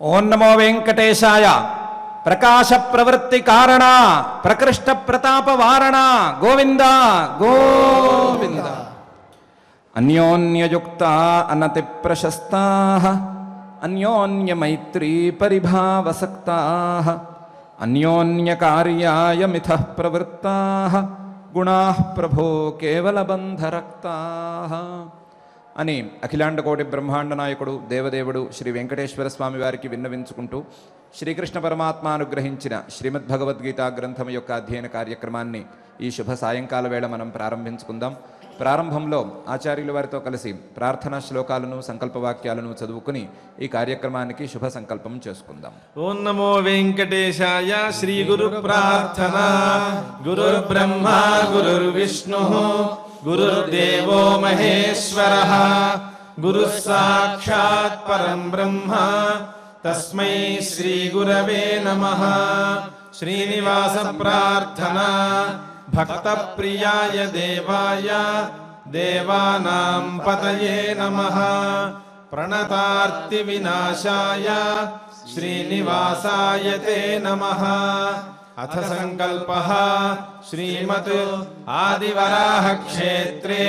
ఓం నమో వెంకటేశాయ. ప్రకాశ ప్రవృత్తి కారణ ప్రకృష్ట ప్రతాప వారణ గోవింద గోవింద. అన్యోన్యయుక్త అనతి ప్రశస్తా అన్యోన్య మైత్రీ పరిభావసక్తా అన్యోన్య కార్యాయ మిథః ప్రవృత్తా గుణాః ప్రభో కేవల బంధరక్తా అని అఖిలాండ కోటి బ్రహ్మాండ నాయకుడు దేవదేవుడు శ్రీ వెంకటేశ్వర స్వామి వారికి విన్నవించుకుంటూ శ్రీకృష్ణ పరమాత్మ అనుగ్రహించిన శ్రీమద్భగవద్గీత గ్రంథం యొక్క అధ్యయన కార్యక్రమాన్ని ఈ శుభ సాయంకాల వేళ మనం ప్రారంభించుకుందాం. ప్రారంభంలో ఆచార్యుల వారితో కలిసి ప్రార్థనా శ్లోకాలను సంకల్పవాక్యాలను చదువుకుని ఈ కార్యక్రమానికి శుభ సంకల్పం చేసుకుందాం. ఓం నమో వెంకటేశాయ. శ్రీ గురు ప్రార్థన. గురుర్ బ్రహ్మ గురుర్ విష్ణు గురుర్దేవో మహేశ్వరః గురుః సాక్షాత్ పరం బ్రహ్మ తస్మై శ్రీ గురవే నమః. శ్రీనివాస ప్రార్థన. భక్త ప్రియాయ దేవాయ దేవానాం పతయే నమః. ప్రణతార్తి వినాశాయ శ్రీనివాసాయ తే నమః. అథ సంకల్పః శ్రీమత్ ఆదివరాహ క్షేత్రే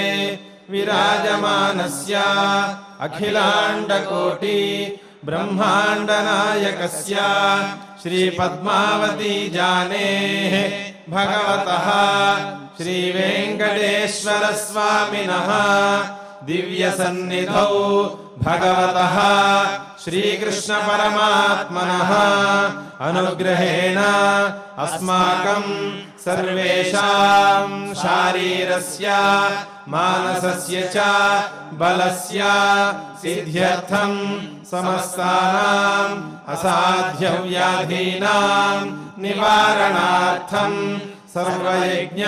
విరాజమానస్య అఖిలాండ కోటి బ్రహ్మాండ నాయకస్య శ్రీ పద్మావతి జానేః భగవతః శ్రీ వెంకటేశ్వర స్వామినః దివ్య సన్నిధౌ భగవతః శ్రీకృష్ణ పరమాత్మనః అనుగ్రహేణ అస్మాకం సర్వేషాం శారీరస్య మానసస్య చ బలస్య సిద్ధ్యర్థం సమస్తానాం అసాధ్య వ్యాధీనాం నివారణార్థం సర్వయజ్ఞ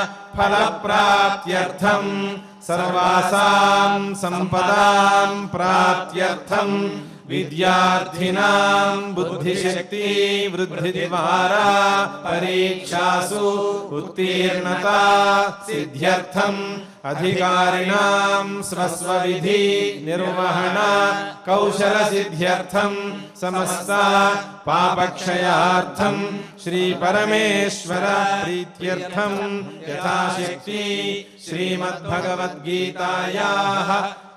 ఫలప్రాప్త్యర్థం సర్వాసాం సంపదాం ప్రాప్త్యర్థం విద్యార్థినాం బుద్ధిశక్తి వృద్ధి ద్వారా పరీక్షాసు ఉత్తీర్ణతా సిద్ధ్యర్థం అధికారిణాం స్వస్వవిధి నిర్వహణ కౌశల సిద్ధ్యర్థం సమస్త పాపక్షయార్థం శ్రీ పరమేశ్వర ప్రీత్యర్థం యథాశక్తి శ్రీమద్భగవద్గీతాయాః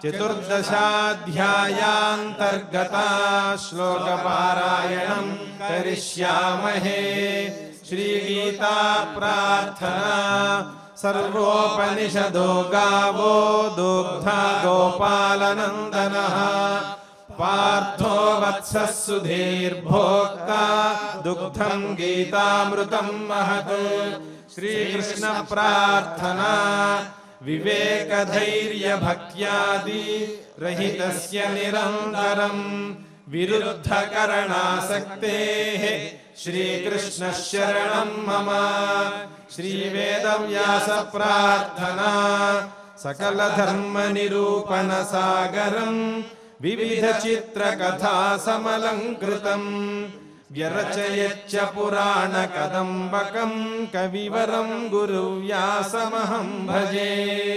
చతుర్దశాధ్యాయాంతర్గత శ్లోకపారాయణం కరిష్యామహే. శ్రీగీతా ప్రార్థనా. సర్వోపనిషదో గావో దోగ్ధా గోపాలనందనః పార్థో వత్సః సుధీర్భోక్తా దుగ్ధం గీతామృతం మహత్. శ్రీకృష్ణ ప్రార్థనా. వివేక ధైర్య భక్త్యాది రహితస్య నిరంతరం విరుద్ధ కరణాసక్తేః శ్రీకృష్ణ శరణం మమ. శ్రీ వేదవ్యాస ప్రార్థనా. సకల ధర్మ నిరూపణ సాగరం వివిధ చిత్ర కథా సమలంకృతం వ్యరచయచ్చ పురాణ కదంబకం కవివరం గురు వ్యాసమహం భజే.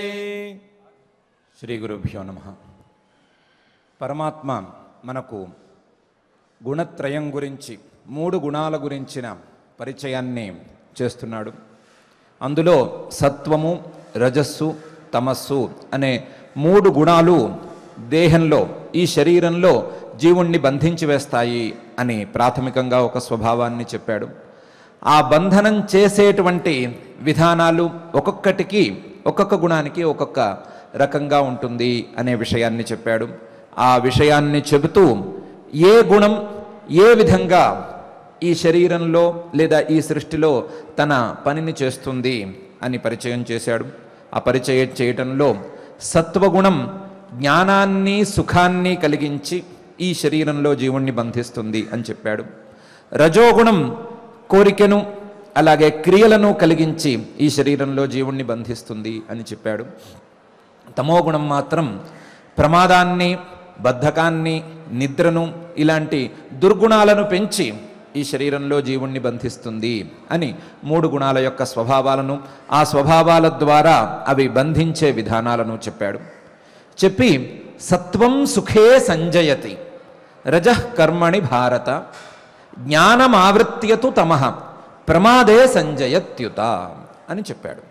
శ్రీ గురుభ్యో నమః. పరమాత్మ మనకు గుణత్రయం గురించి 3 గుణాల గురించిన పరిచయాన్ని చేస్తున్నాడు. అందులో సత్వము రజస్సు తమస్సు అనే 3 గుణాలు దేహంలో ఈ శరీరంలో జీవుణ్ణి బంధించి వేస్తాయి అని ప్రాథమికంగా ఒక స్వభావాన్ని చెప్పాడు. ఆ బంధనం చేసేటువంటి విధానాలు ఒక్కొక్కటికి ఒక్కొక్క గుణానికి ఒక్కొక్క రకంగా ఉంటుంది అనే విషయాన్ని చెప్పాడు. ఆ విషయాన్ని చెబుతూ ఏ గుణం ఏ విధంగా ఈ శరీరంలో లేదా ఈ సృష్టిలో తన పనిని చేస్తుంది అని పరిచయం చేశాడు. ఆ పరిచయం చేయటంలో సత్వగుణం జ్ఞానాన్ని సుఖాన్ని కలిగించి ఈ శరీరంలో జీవుణ్ణి బంధిస్తుంది అని చెప్పాడు. రజోగుణం కోరికను అలాగే క్రియలను కలిగించి ఈ శరీరంలో జీవుణ్ణి బంధిస్తుంది అని చెప్పాడు. తమోగుణం మాత్రం ప్రమాదాన్ని బద్ధకాన్ని నిద్రను ఇలాంటి దుర్గుణాలను పెంచి ఈ శరీరంలో జీవుణ్ణి బంధిస్తుంది అని 3 గుణాల యొక్క స్వభావాలను ఆ స్వభావాల ద్వారా అవి బంధించే విధానాలను చెప్పాడు. చెప్పి సత్వం సుఖే సంజయతి రజః కర్మణి భారత జ్ఞానమావృత్యతు తమః ప్రమాదే సంజయత్యుత అని చెప్పాడు.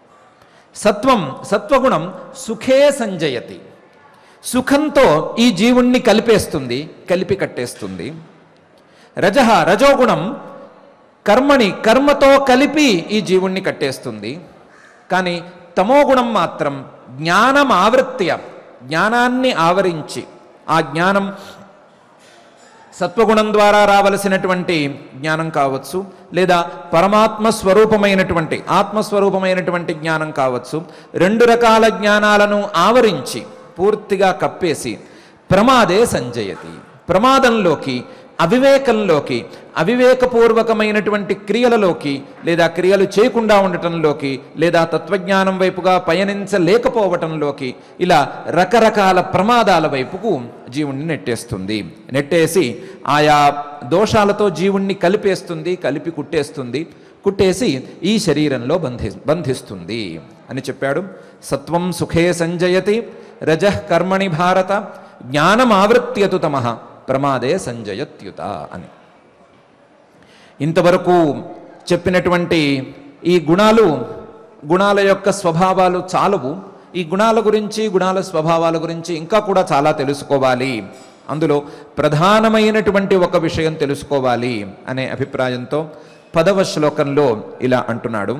సత్వగుణం సుఖే సంజయతి, సుఖంతో ఈ జీవుణ్ణి కలిపేస్తుంది, కలిపి కట్టేస్తుంది. రజోగుణం కర్మతో కలిపి ఈ జీవుణ్ణి కట్టేస్తుంది. కానీ తమోగుణం మాత్రం జ్ఞానం ఆవృత్య, జ్ఞానాన్ని ఆవరించి, ఆ జ్ఞానం సత్వగుణం ద్వారా రావలసినటువంటి జ్ఞానం కావచ్చు, లేదా పరమాత్మ స్వరూపమైనటువంటి ఆత్మస్వరూపమైనటువంటి జ్ఞానం కావచ్చు, రెండు రకాల జ్ఞానాలను ఆవరించి పూర్తిగా కప్పేసి ప్రమాదే సంజయతి, ప్రమాదంలోకి, అవివేకంలోకి, అవివేకపూర్వకమైనటువంటి క్రియలలోకి, లేదా క్రియలు చేయకుండా ఉండటంలోకి, లేదా తత్వజ్ఞానం వైపుగా పయనించలేకపోవటంలోకి, ఇలా రకరకాల ప్రమాదాల వైపుకు జీవుణ్ణి నెట్టేస్తుంది. నెట్టేసి ఆయా దోషాలతో జీవుణ్ణి కలిపేస్తుంది, కలిపి కుట్టేసి ఈ శరీరంలో బంధిస్తుంది అని చెప్పాడు. సత్వం సుఖే సంజయతి, రజః కర్మణి భారత జ్ఞానం ఆవృత్యతు తమః ప్రమాదే సంజయత్యుత అని. ఇంతవరకు చెప్పినటువంటి ఈ గుణాల యొక్క స్వభావాలు చాలవు. ఈ గుణాల గురించి, గుణాల స్వభావాల గురించి ఇంకా కూడా చాలా తెలుసుకోవాలి. అందులో ప్రధానమైనటువంటి ఒక విషయం తెలుసుకోవాలి అనే అభిప్రాయంతో 10వ శ్లోకంలో ఇలా అంటున్నాడు.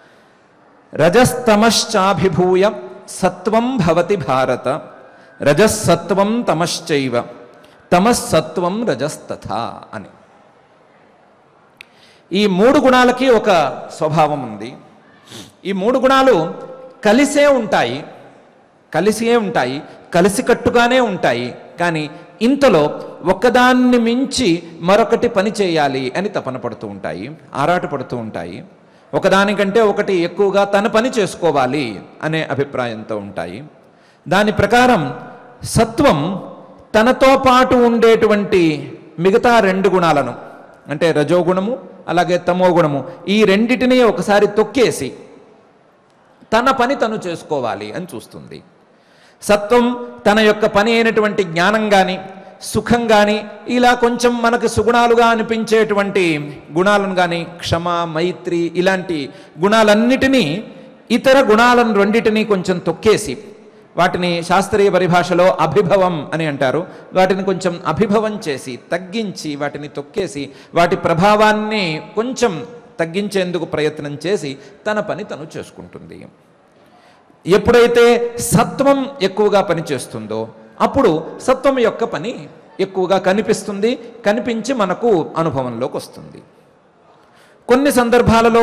రజస్తమశ్చాభిభూయ సత్వం భవతి భారత, రజస్సత్వం తమశ్చైవ, తమస్సత్వం రజస్తథా అని. ఈ 3 గుణాలకి ఒక స్వభావం ఉంది. ఈ 3 గుణాలు కలిసే ఉంటాయి, కలిసికట్టుగానే ఉంటాయి. కానీ ఇంతలో ఒకదాన్ని మించి మరొకటి పని చేయాలి అని తపన పడుతూ ఉంటాయి, ఆరాట పడుతూ ఉంటాయి. ఒకదానికంటే ఒకటి ఎక్కువగా తన పని చేసుకోవాలి అనే అభిప్రాయంతో ఉంటాయి. దాని ప్రకారం సత్వం తనతో పాటు ఉండేటువంటి మిగతా 2 గుణాలను, అంటే రజోగుణము అలాగే తమోగుణము, ఈ రెండిటిని ఒకసారి తొక్కేసి తన పని తను చేసుకోవాలి అని చూస్తుంది. సత్వం తన యొక్క పని అయినటువంటి జ్ఞానం కానీ, సుఖం కానీ, ఇలా కొంచెం మనకు సుగుణాలుగా అనిపించేటువంటి గుణాలను కానీ, క్షమ, మైత్రి, ఇలాంటి గుణాలన్నిటినీ, ఇతర గుణాలను రెండిటినీ కొంచెం తొక్కేసి, వాటిని శాస్త్రీయ పరిభాషలో అభిభవం అని అంటారు, వాటిని కొంచెం అభిభవం చేసి, తగ్గించి, వాటిని తొక్కేసి, వాటి ప్రభావాన్ని కొంచెం తగ్గించేందుకు ప్రయత్నం చేసి తన పని తను చేసుకుంటుంది. ఎప్పుడైతే సత్వం ఎక్కువగా పనిచేస్తుందో అప్పుడు సత్వం యొక్క పని ఎక్కువగా కనిపించి మనకు అనుభవంలోకి వస్తుంది. కొన్ని సందర్భాలలో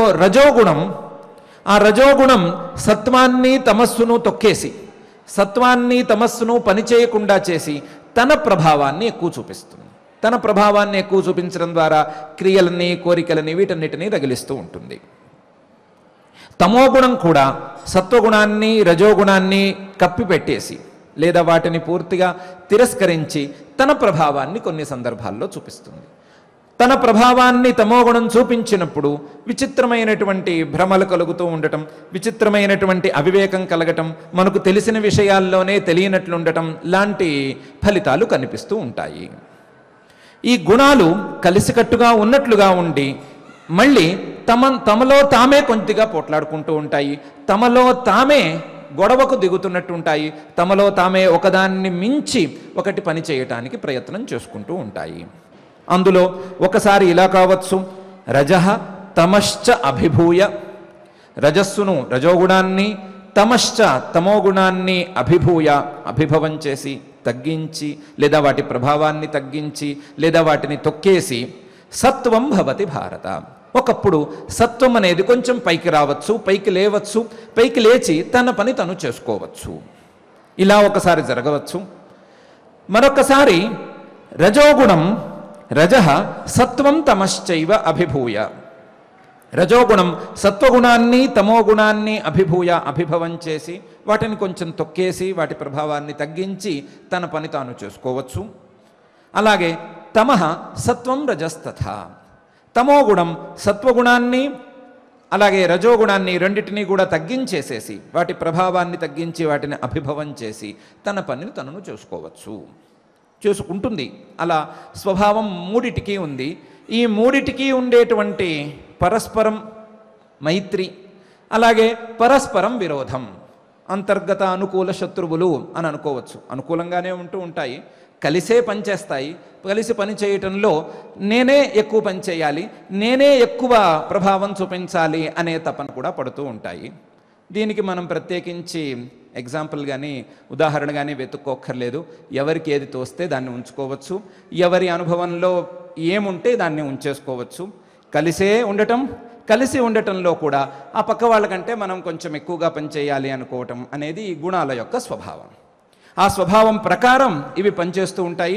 ఆ రజోగుణం సత్వాన్ని తమస్సును తొక్కేసి, సత్వాన్ని తమస్సును పనిచేయకుండా చేసి తన ప్రభావాన్ని ఎక్కువ చూపిస్తుంది. తన ప్రభావాన్ని ఎక్కువ చూపించడం ద్వారా క్రియలని, కోరికలని, వీటన్నిటినీ రగిలిస్తూ ఉంటుంది. తమోగుణం కూడా సత్వగుణాన్ని, రజోగుణాన్ని కప్పిపెట్టేసి, లేదా వాటిని పూర్తిగా తిరస్కరించి తన ప్రభావాన్ని కొన్ని సందర్భాల్లో చూపిస్తుంది. తన ప్రభావాన్ని తమోగుణం చూపించినప్పుడు విచిత్రమైనటువంటి భ్రమలు కలుగుతూ ఉండటం, విచిత్రమైనటువంటి అవివేకం కలగటం, మనకు తెలిసిన విషయాల్లోనే తెలియనట్లుండటం లాంటి ఫలితాలు కనిపిస్తూ ఉంటాయి. ఈ గుణాలు కలిసికట్టుగా ఉన్నట్లుగా ఉండి మళ్ళీ తమలో తామే కొద్దిగా పోట్లాడుకుంటూ ఉంటాయి, తమలో తామే గొడవకు దిగుతున్నట్టు ఉంటాయి, తమలో తామే ఒకదాన్ని మించి ఒకటి పని చేయటానికి ప్రయత్నం చేసుకుంటూ ఉంటాయి. అందులో ఒకసారి ఇలా కావచ్చు, రజః తమశ్చ అభిభూయ, రజస్సును, రజోగుణాన్ని, తమశ్చ తమోగుణాన్ని అభిభవం చేసి, తగ్గించి, లేదా వాటి ప్రభావాన్ని తగ్గించి, లేదా వాటిని తొక్కేసి సత్వం భవతి భారత. ఒకప్పుడు సత్వం అనేది కొంచెం పైకి రావచ్చు, పైకి లేవచ్చు, పైకి లేచి తన పని తను చేసుకోవచ్చు. ఇలా ఒకసారి జరగవచ్చు. మరొకసారి రజోగుణం, రజః సత్వం తమశ్చైవ అభిభూయ, రజోగుణం సత్వగుణాన్ని, తమోగుణాన్ని అభిభవం చేసి వాటిని కొంచెం తొక్కేసి వాటి ప్రభావాన్ని తగ్గించి తన పని తాను చేసుకోవచ్చు. అలాగే తమః సత్వం రజస్తథా, తమోగుణం సత్వగుణాన్ని అలాగే రజోగుణాన్ని రెండిటినీ కూడా తగ్గించేసేసి, వాటి ప్రభావాన్ని తగ్గించి వాటిని అభిభవం చేసి తన పనిని తనను చేసుకోవచ్చు. చేసుకుంటుంది. అలా స్వభావం మూడిటికి ఉంది. ఈ మూడిటికి ఉండేటువంటి పరస్పరం మైత్రి, అలాగే పరస్పరం విరోధం, అంతర్గత అనుకూల శత్రువులు అని అనుకోవచ్చు. అనుకూలంగానే ఉంటూ ఉంటాయి, కలిసే పనిచేస్తాయి. కలిసి పని చేయటంలో నేనే ఎక్కువ పని చేయాలి, నేనే ఎక్కువ ప్రభావం చూపించాలి అనే తపన కూడా పడుతూ ఉంటాయి. దీనికి మనం ప్రత్యేకించి ఎగ్జాంపుల్ కానీ ఉదాహరణ కానీ వెతుక్కోక్కర్లేదు. ఎవరికి ఏది తోస్తే దాన్ని ఉంచుకోవచ్చు, ఎవరి అనుభవంలో ఏముంటే దాన్ని ఉంచేసుకోవచ్చు. కలిసి ఉండటంలో కూడా ఆ పక్క వాళ్ళకంటే మనం కొంచెం ఎక్కువగా పనిచేయాలి అనుకోవటం అనేది ఈ గుణాల యొక్క స్వభావం. ఆ స్వభావం ప్రకారం ఇవి పనిచేస్తూ ఉంటాయి.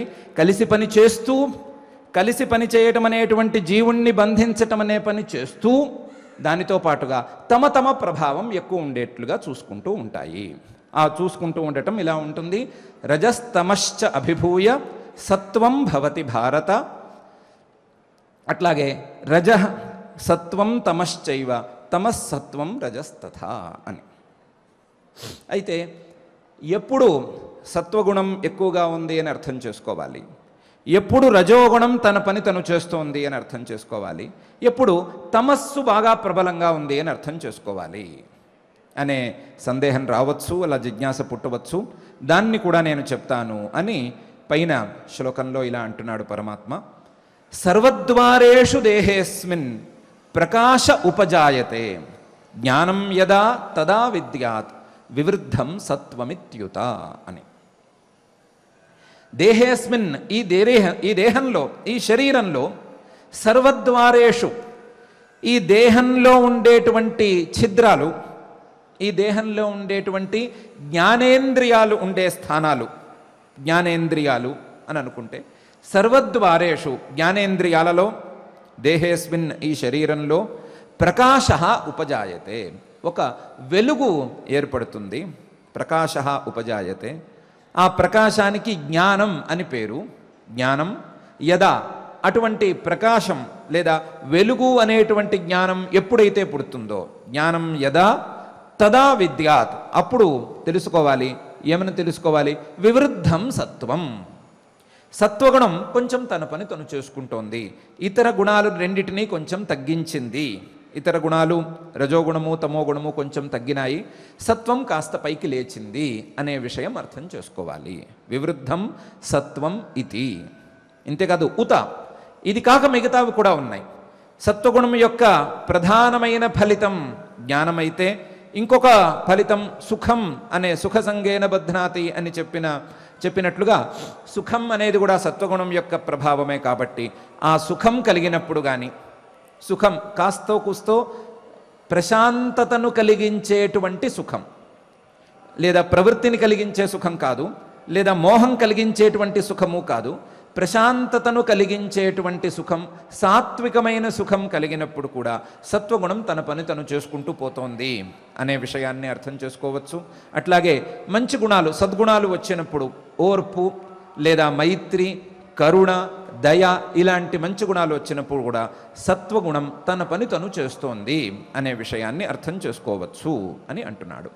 కలిసి పని చేయటం అనేటువంటి జీవుణ్ణి బంధించటం అనే పని చేస్తూ దానితో పాటుగా తమ ప్రభావం ఎక్కువ ఉండేట్లుగా చూసుకుంటూ ఉంటాయి. ఆ చూసుకుంటూ ఉండటం ఇలా ఉంటుంది. రజస్తమశ్చ అభిభూయ సత్వం భవతి భారత. అట్లాగే రజ సత్వం తమశ్చైవ తమస్సత్వం రజస్తథా అని. అయితే ఎప్పుడు సత్వగుణం ఎక్కువగా ఉంది అని అర్థం చేసుకోవాలి, ఎప్పుడు రజోగుణం తన పని తను చేస్తోంది అని అర్థం చేసుకోవాలి, ఎప్పుడు తమస్సు బాగా ప్రబలంగా ఉంది అని అర్థం చేసుకోవాలి అనే సందేహం రావచ్చు, అలా జిజ్ఞాస పుట్టవచ్చు. దాన్ని కూడా నేను చెప్తాను అని పైన శ్లోకంలో ఇలా అంటున్నాడు పరమాత్మ. సర్వద్వారేషు దేహేస్మిన్ ప్రకాశ ఉపజాయతే జ్ఞానం యదా తదా విద్యాత్ వివృద్ధం సత్వమిత్యుత అని. దేహేస్మిన్ ఈ దేహంలో, ఈ శరీరంలో, సర్వద్వారేషు ఈ దేహంలో ఉండేటువంటి ఛిద్రాలు, ఈ దేహంలో ఉండేటువంటి జ్ఞానేంద్రియాలు ఉండే స్థానాలు, జ్ఞానేంద్రియాలు అని అనుకుంటే సర్వద్వారేషు జ్ఞానేంద్రియాలలో, దేహేస్మిన్ ఈ శరీరంలో ప్రకాశ ఉపజాయతే ఒక వెలుగు ఏర్పడుతుంది. ప్రకాశ ఉపజాయతే, ఆ ప్రకాశానికి జ్ఞానం అని పేరు. జ్ఞానం యదా, అటువంటి ప్రకాశం లేదా వెలుగు అనేటువంటి జ్ఞానం ఎప్పుడైతే పుడుతుందో, జ్ఞానం యదా తదా విద్యాత్, అప్పుడు తెలుసుకోవాలి. ఏమని తెలుసుకోవాలి? వివృద్ధం సత్వం, సత్వగుణం కొంచెం తన పని తను చేసుకుంటోంది, ఇతర గుణాలు రెండిటినీ కొంచెం తగ్గించింది. ఇతర గుణాలు రజోగుణము తమోగుణము కొంచెం తగ్గినాయి, సత్వం కాస్త పైకి లేచింది అనే విషయం అర్థం చేసుకోవాలి. వివృద్ధం సత్వం ఇది. ఇంతేకాదు ఉత, ఇది కాక మిగతావి కూడా ఉన్నాయి. సత్వగుణం యొక్క ప్రధానమైన ఫలితం జ్ఞానమైతే, ఇంకొక ఫలితం సుఖం అనే సుఖ సంగేన బధ్నాతి అని చెప్పినట్లుగా సుఖం అనేది కూడా సత్వగుణం యొక్క ప్రభావమే. కాబట్టి ఆ సుఖం కలిగినప్పుడు కానీ, సుఖం కాస్తో కూస్తో ప్రశాంతతను కలిగించేటువంటి సుఖం, లేదా ప్రవృత్తిని కలిగించే సుఖం కాదు, లేదా మోహం కలిగించేటువంటి సుఖము కాదు, ప్రశాంతతను కలిగించేటువంటి సుఖం, సాత్వికమైన సుఖం కలిగినప్పుడు కూడా సత్వగుణం తన పని తను చేసుకుంటూ పోతోంది అనే విషయాన్ని అర్థం చేసుకోవచ్చు. అట్లాగే మంచి గుణాలు, సద్గుణాలు వచ్చినప్పుడు ఓర్పు లేదా మైత్రి, కరుణ, దయ ఇలాంటి మంచి గుణాలు వచ్చినప్పుడు కూడా సత్వగుణం తన పని తను చేస్తోంది అనే విషయాన్ని అర్థం చేసుకోవచ్చు అని అంటున్నాడు.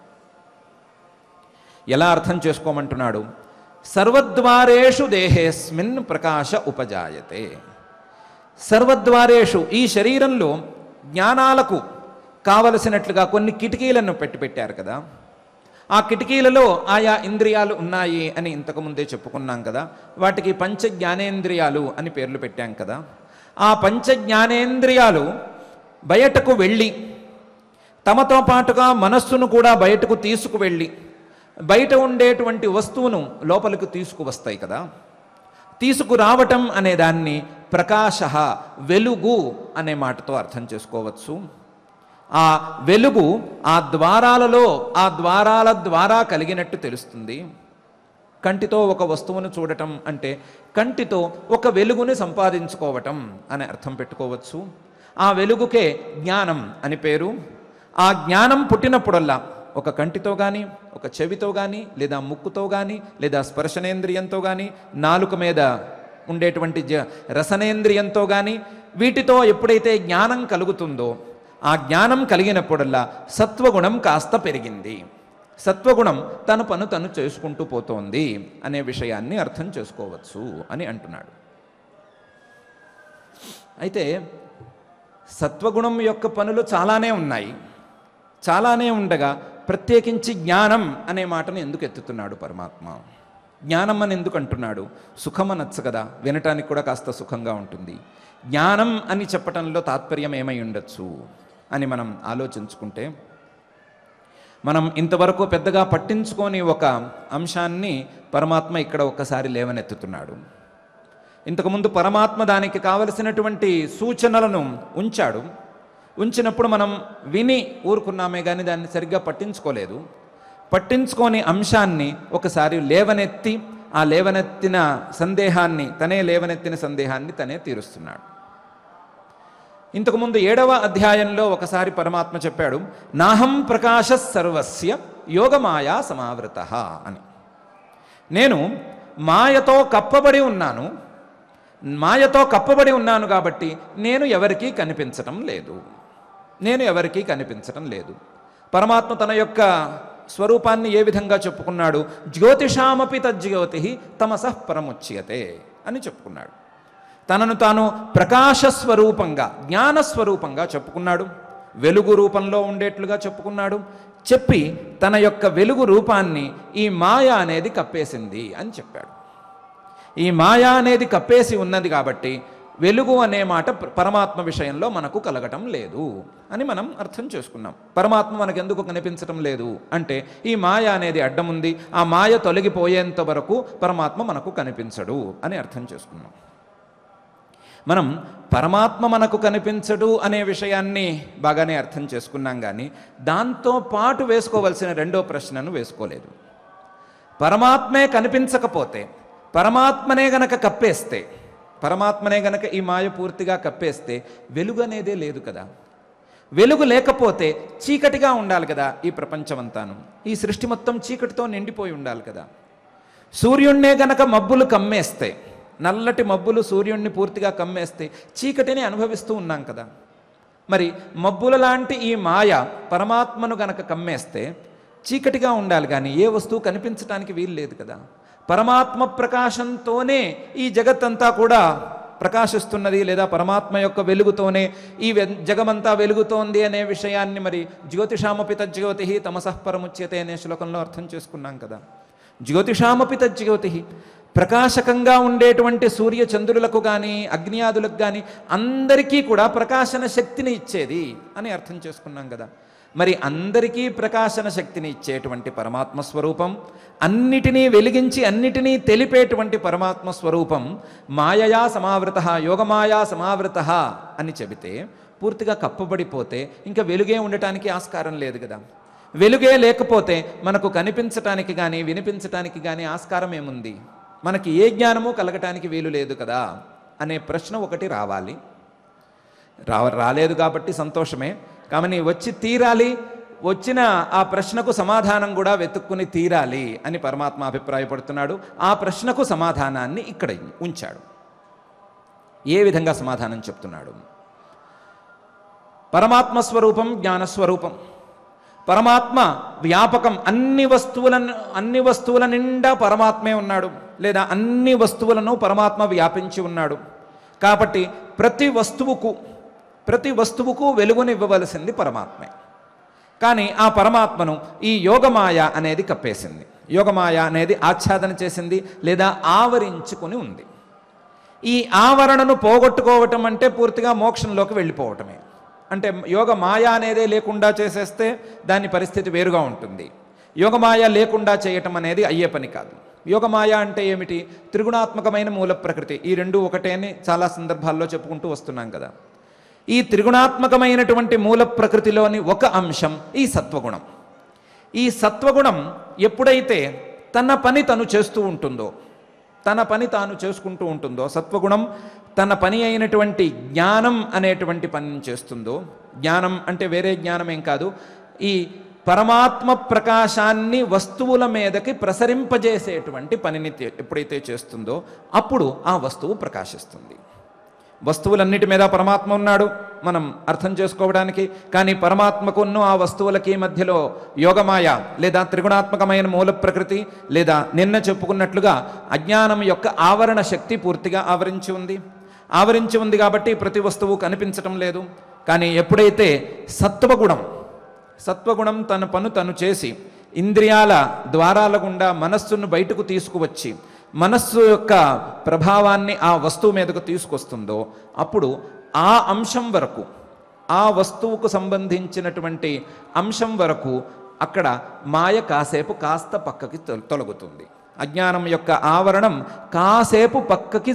ఎలా అర్థం చేసుకోమంటున్నాడు? సర్వద్వారేషు దేహేస్మిన్ ప్రకాశ ఉపజాయతే. సర్వద్వారేషు ఈ శరీరంలో జ్ఞానాలకు కావలసినట్లుగా కొన్ని కిటికీలను పెట్టారు కదా. ఆ కిటికీలలో ఆయా ఇంద్రియాలు ఉన్నాయి అని ఇంతకుముందే చెప్పుకున్నాం కదా. వాటికి పంచ జ్ఞానేంద్రియాలు అని పేర్లు పెట్టాం కదా. ఆ పంచ జ్ఞానేంద్రియాలు బయటకు వెళ్ళి తమతో పాటుగా మనస్సును కూడా బయటకు తీసుకువెళ్ళి బయట ఉండేటువంటి వస్తువును లోపలికి తీసుకువస్తాయి కదా. తీసుకురావటం అనే దాన్ని ప్రకాశ, వెలుగు అనే మాటతో అర్థం చేసుకోవచ్చు. ఆ వెలుగు ఆ ద్వారాలలో, ఆ ద్వారాల ద్వారా కలిగినట్టు తెలుస్తుంది. కంటితో ఒక వస్తువును చూడటం అంటే కంటితో ఒక వెలుగుని సంపాదించుకోవటం అని అర్థం పెట్టుకోవచ్చు. ఆ వెలుగుకే జ్ఞానం అని పేరు. ఆ జ్ఞానం పుట్టినప్పుడల్లా ఒక కంటితో కానీ, ఒక చెవితో కానీ, లేదా ముక్కుతో కానీ, లేదా స్పర్శనేంద్రియంతో కానీ, నాలుక మీద ఉండేటువంటి రసనేంద్రియంతో కానీ, వీటితో ఎప్పుడైతే జ్ఞానం కలుగుతుందో ఆ జ్ఞానం కలిగినప్పుడల్లా సత్వగుణం కాస్త పెరిగింది. సత్వగుణం తన పను తను చేసుకుంటూ పోతోంది అనే విషయాన్ని అర్థం చేసుకోవచ్చు అని అంటున్నాడు. అయితే సత్వగుణం యొక్క పనులు చాలానే ఉన్నాయి. చాలానే ఉండగా ప్రత్యేకించి జ్ఞానం అనే మాటను ఎందుకు ఎత్తుతున్నాడు పరమాత్మ? జ్ఞానం అని ఎందుకు అంటున్నాడు? సుఖం అనొచ్చు కదా, వినటానికి కూడా కాస్త సుఖంగా ఉంటుంది. జ్ఞానం అని చెప్పటంలో తాత్పర్యం ఏమై ఉండొచ్చు అని మనం ఆలోచించుకుంటే, మనం ఇంతవరకు పెద్దగా పట్టించుకోని ఒక అంశాన్ని పరమాత్మ ఇక్కడ ఒక్కసారి లేవనెత్తుతున్నాడు. ఇంతకుముందు పరమాత్మ దానికి కావలసినటువంటి సూచనలను ఉంచినప్పుడు మనం విని ఊరుకున్నామే కానీ దాన్ని సరిగ్గా పట్టించుకోలేదు. పట్టించుకోని అంశాన్ని ఒకసారి లేవనెత్తి ఆ లేవనెత్తిన సందేహాన్ని తనే తీరుస్తున్నాడు. ఇంతకుముందు 7వ అధ్యాయంలో ఒకసారి పరమాత్మ చెప్పాడు, నాహం ప్రకాశ సర్వస్య యోగమాయా సమావృతః అని. నేను మాయతో కప్పబడి ఉన్నాను కాబట్టి నేను ఎవరికీ కనిపించటం లేదు. పరమాత్మ తన యొక్క స్వరూపాన్ని ఏ విధంగా చెప్పుకున్నాడు? జ్యోతిషామపి తజ్జ్యోతి తమసః పరముచ్యతే అని చెప్పుకున్నాడు. తనను తాను ప్రకాశస్వరూపంగా, జ్ఞానస్వరూపంగా చెప్పుకున్నాడు. వెలుగు రూపంలో ఉండేట్లుగా చెప్పుకున్నాడు. చెప్పి తన యొక్క వెలుగు రూపాన్ని ఈ మాయ అనేది కప్పేసింది అని చెప్పాడు. ఈ మాయ అనేది కప్పేసి ఉన్నది కాబట్టి వెలుగు అనే మాట పరమాత్మ విషయంలో మనకు కలగటం లేదు అని మనం అర్థం చేసుకున్నాం. పరమాత్మ మనకెందుకు కనిపించటం లేదు అంటే ఈ మాయ అనేది అడ్డం ఉంది. ఆ మాయ తొలగిపోయేంత వరకు పరమాత్మ మనకు కనిపించడు అని అర్థం చేసుకున్నాం. మనం పరమాత్మ మనకు కనిపించడు అనే విషయాన్ని బాగానే అర్థం చేసుకున్నాం, కానీ దాంతో పాటు వేసుకోవలసిన రెండో ప్రశ్నను వేసుకోలేదు. పరమాత్మే కనిపించకపోతే, పరమాత్మనే గనక ఈ మాయ పూర్తిగా కప్పేస్తే వెలుగు అనేదే లేదు కదా. వెలుగు లేకపోతే చీకటిగా ఉండాలి కదా ఈ ప్రపంచమంతాను. ఈ సృష్టి మొత్తం చీకటితో నిండిపోయి ఉండాలి కదా. సూర్యుణ్ణే గనక మబ్బులు కమ్మేస్తే, నల్లటి మబ్బులు సూర్యుణ్ణి పూర్తిగా కమ్మేస్తే చీకటిని అనుభవిస్తూ ఉన్నాం కదా. మరి మబ్బుల లాంటి ఈ మాయ పరమాత్మను గనక కమ్మేస్తే చీకటిగా ఉండాలి, కానీ ఏ వస్తువు కనిపించడానికి వీలు లేదు కదా. పరమాత్మ ప్రకాశంతోనే ఈ జగత్తంతా కూడా ప్రకాశిస్తున్నది, లేదా పరమాత్మ యొక్క వెలుగుతోనే ఈ జగమంతా వెలుగుతోంది అనే విషయాన్ని మరి జ్యోతిషామపి తజ్జ్యోతి తమసః పరముచ్యతే అనే శ్లోకంలో అర్థం చేసుకున్నాం కదా. జ్యోతిషామపి తజ్జ్యోతి, ప్రకాశకంగా ఉండేటువంటి సూర్య చంద్రులకు కానీ అగ్నియాదులకు కానీ అందరికీ కూడా ప్రకాశన శక్తిని ఇచ్చేది అని అర్థం చేసుకున్నాం కదా. మరి అందరికీ ప్రకాశన శక్తిని ఇచ్చేటువంటి పరమాత్మ స్వరూపం, అన్నిటినీ వెలిగించి అన్నిటినీ తెలిపేటువంటి పరమాత్మ స్వరూపం మాయయా సమావృత, యోగమాయా సమావృత అని చెబితే పూర్తిగా కప్పబడిపోతే ఇంకా వెలుగే ఉండటానికి ఆస్కారం లేదు కదా. వెలుగే లేకపోతే మనకు కనిపించటానికి కానీ వినిపించటానికి కానీ ఆస్కారం ఏముంది? మనకి ఏ జ్ఞానము కలగటానికి వీలు లేదు కదా అనే ప్రశ్న ఒకటి రావాలి. రాలేదు కాబట్టి సంతోషమే, కానీ వచ్చి తీరాలి. వచ్చిన ఆ ప్రశ్నకు సమాధానం కూడా వెతుక్కుని తీరాలి అని పరమాత్మ అభిప్రాయపడుతున్నాడు. ఆ ప్రశ్నకు సమాధానాన్ని ఇక్కడ ఉంచాడు. ఏ విధంగా సమాధానం చెప్తున్నాడు? పరమాత్మ స్వరూపం జ్ఞానస్వరూపం. పరమాత్మ వ్యాపకం, అన్ని వస్తువుల నిండా పరమాత్మే ఉన్నాడు, లేదా అన్ని వస్తువులను పరమాత్మ వ్యాపించి ఉన్నాడు. కాబట్టి ప్రతి వస్తువుకు వెలుగునివ్వవలసింది పరమాత్మే. కానీ ఆ పరమాత్మను ఈ యోగమాయ అనేది కప్పేసింది. యోగమాయ అనేది ఆచ్ఛాదన చేసింది, లేదా ఆవరించుకుని ఉంది. ఈ ఆవరణను పోగొట్టుకోవటం అంటే పూర్తిగా మోక్షంలోకి వెళ్ళిపోవటమే. అంటే యోగమాయ అనేదే లేకుండా చేసేస్తే దాని పరిస్థితి వేరుగా ఉంటుంది. యోగమాయ లేకుండా చేయటం అనేది అయ్యే పని కాదు. యోగమాయ అంటే ఏమిటి? త్రిగుణాత్మకమైన మూల ప్రకృతి. ఈ రెండు ఒకటే అని చాలా సందర్భాల్లో చెప్పుకుంటూ వస్తున్నాం కదా. ఈ త్రిగుణాత్మకమైనటువంటి మూల ప్రకృతిలోని ఒక అంశం ఈ సత్వగుణం. ఈ సత్వగుణం ఎప్పుడైతే తన పని తను చేస్తూ ఉంటుందో, తన పని తాను చేసుకుంటూ ఉంటుందో, సత్వగుణం తన పని అయినటువంటి జ్ఞానం అనేటువంటి పనిని చేస్తుందో, జ్ఞానం అంటే వేరే జ్ఞానం ఏం కాదు, ఈ పరమాత్మ ప్రకాశాన్ని వస్తువుల మీదకి ప్రసరింపజేసేటువంటి పనిని ఎప్పుడైతే చేస్తుందో అప్పుడు ఆ వస్తువు ప్రకాశిస్తుంది. వస్తువులన్నిటి మీద పరమాత్మ ఉన్నాడు మనం అర్థం చేసుకోవడానికి. కానీ పరమాత్మకును ఆ వస్తువులకి మధ్యలో యోగమాయ లేదా త్రిగుణాత్మకమైన మూల ప్రకృతి లేదా నిన్న చెప్పుకున్నట్లుగా అజ్ఞానం యొక్క ఆవరణ శక్తి పూర్తిగా ఆవరించి ఉంది కాబట్టి ప్రతి వస్తువు కనిపించటం లేదు. కానీ ఎప్పుడైతే సత్వగుణం తన పను తను చేసి ఇంద్రియాల ద్వారాల గుండా మనస్సును బయటకు తీసుకువచ్చి మనస్సు యొక్క ప్రభావాన్ని ఆ వస్తువు మీదకు తీసుకొస్తుందో అప్పుడు ఆ అంశం వరకు, ఆ వస్తువుకు సంబంధించినటువంటి అంశం వరకు అక్కడ మాయ కాస్త పక్కకి తొలగుతుంది. అజ్ఞానం యొక్క ఆవరణం కాసేపు పక్కకి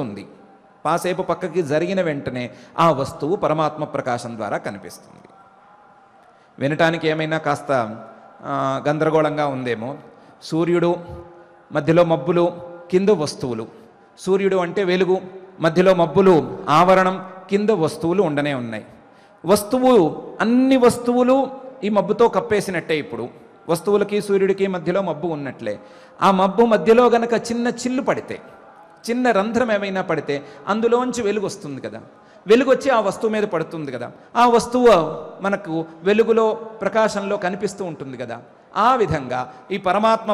జరిగిన వెంటనే ఆ వస్తువు పరమాత్మ ప్రకాశం ద్వారా కనిపిస్తుంది. వినటానికి ఏమైనా కాస్త గందరగోళంగా ఉందేమో. సూర్యుడు, మధ్యలో మబ్బులు, కింద వస్తువులు. సూర్యుడు అంటే వెలుగు, మధ్యలో మబ్బులు ఆవరణం, కింద వస్తువులు ఉండనే ఉన్నాయి. అన్ని వస్తువులు ఈ మబ్బుతో కప్పేసినట్టే. ఇప్పుడు వస్తువులకి సూర్యుడికి మధ్యలో మబ్బు ఉన్నట్లే. ఆ మబ్బు మధ్యలో గనక చిన్న చిల్లు పడితే, చిన్న రంధ్రం ఏమైనా పడితే అందులోంచి వెలుగు వస్తుంది కదా. వెలుగు వచ్చి ఆ వస్తువు మీద పడుతుంది కదా. ఆ వస్తువు మనకు వెలుగులో ప్రకాశంలో కనిపిస్తూ ఉంటుంది కదా. ఆ విధంగా ఈ పరమాత్మ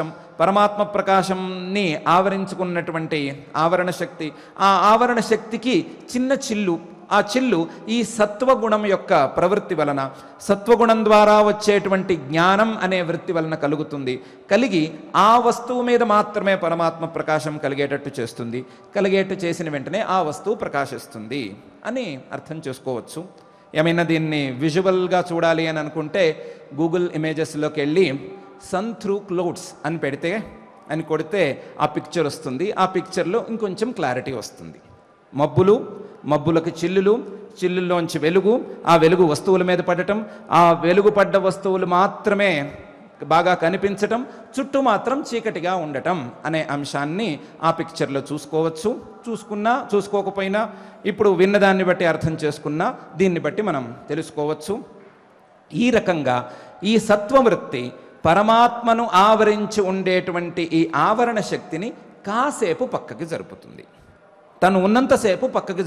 ప్రకాశంని ఆవరించుకున్నటువంటి ఆవరణ శక్తి, ఆ ఆవరణ శక్తికి చిన్న చిల్లు, ఆ చిల్లు ఈ సత్వగుణం యొక్క ప్రవృత్తి వలన, సత్వగుణం ద్వారా వచ్చేటువంటి జ్ఞానం అనే వృత్తి వలన కలుగుతుంది. కలిగి ఆ వస్తువు మీద మాత్రమే పరమాత్మ ప్రకాశం కలిగేటట్టు చేస్తుంది. కలిగేట్టు చేసిన వెంటనే ఆ వస్తువు ప్రకాశిస్తుంది అని అర్థం చేసుకోవచ్చు. ఏమైనా దీన్ని విజువల్గా చూడాలి అని అనుకుంటే గూగుల్ ఇమేజెస్లోకి వెళ్ళి సన్ త్రూ క్లౌడ్స్ అని కొడితే ఆ పిక్చర్ వస్తుంది. ఆ పిక్చర్లో ఇంకొంచెం క్లారిటీ వస్తుంది. మబ్బులకు చిల్లుల్లోంచి వెలుగు, ఆ వెలుగు వస్తువుల మీద పడటం, ఆ వెలుగు పడ్డ వస్తువులు మాత్రమే బాగా కనిపించటం, చుట్టూ మాత్రం చీకటిగా ఉండటం అనే అంశాన్ని ఆ పిక్చర్లో చూసుకోవచ్చు. చూసుకోకపోయినా ఇప్పుడు విన్నదాన్ని బట్టి అర్థం చేసుకున్నా దీన్ని బట్టి మనం తెలుసుకోవచ్చు. ఈ రకంగా ఈ సత్వవృత్తి పరమాత్మను ఆవరించి ఉండేటువంటి ఈ ఆవరణ శక్తిని కాసేపు పక్కకి జరుపుతుంది. తను ఉన్నంతసేపు పక్కకు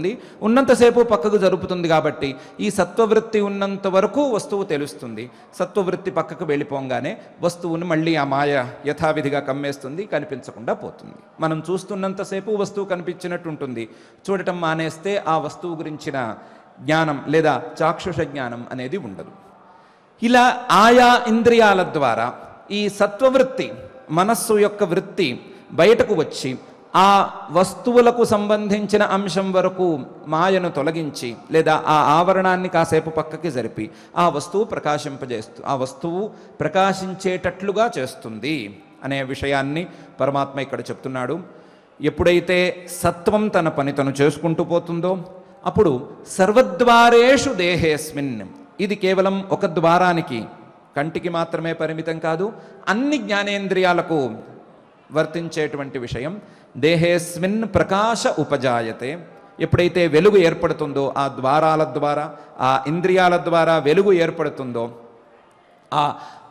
జరుపుతుంది కాబట్టి ఈ సత్వవృత్తి ఉన్నంత వరకు వస్తువు తెలుస్తుంది. సత్వవృత్తి పక్కకు వెళ్ళిపోగానే వస్తువును మళ్ళీ ఆ మాయ యథావిధిగా కమ్మేస్తుంది, కనిపించకుండా పోతుంది. మనం చూస్తున్నంతసేపు వస్తువు కనిపించినట్టు ఉంటుంది. చూడటం మానేస్తే ఆ వస్తువు గురించిన జ్ఞానం లేదా చాక్షుష జ్ఞానం అనేది ఉండదు. ఇలా ఆయా ఇంద్రియాల ద్వారా ఈ సత్వవృత్తి, మనస్సు యొక్క వృత్తి బయటకు వచ్చి ఆ వస్తువులకు సంబంధించిన అంశం వరకు మాయను తొలగించి లేదా ఆ ఆవరణాన్ని కాసేపు పక్కకి జరిపి ఆ వస్తువు ఆ వస్తువు ప్రకాశించేటట్లుగా చేస్తుంది అనే విషయాన్ని పరమాత్మ ఇక్కడ చెప్తున్నాడు. ఎప్పుడైతే సత్వం తన పని తను చేసుకుంటూ పోతుందో అప్పుడు సర్వద్వారేషు దేహేస్మిన్, ఇది కేవలం ఒక ద్వారానికి, కంటికి మాత్రమే పరిమితం కాదు, అన్ని జ్ఞానేంద్రియాలకు వర్తించేటువంటి విషయం. దేహేస్మిన్ ప్రకాశ ఉపజాయతే, ఎప్పుడైతే వెలుగు ఏర్పడుతుందో ఆ ద్వారాల ద్వారా, ఆ ఇంద్రియాల ద్వారా వెలుగు ఏర్పడుతుందో ఆ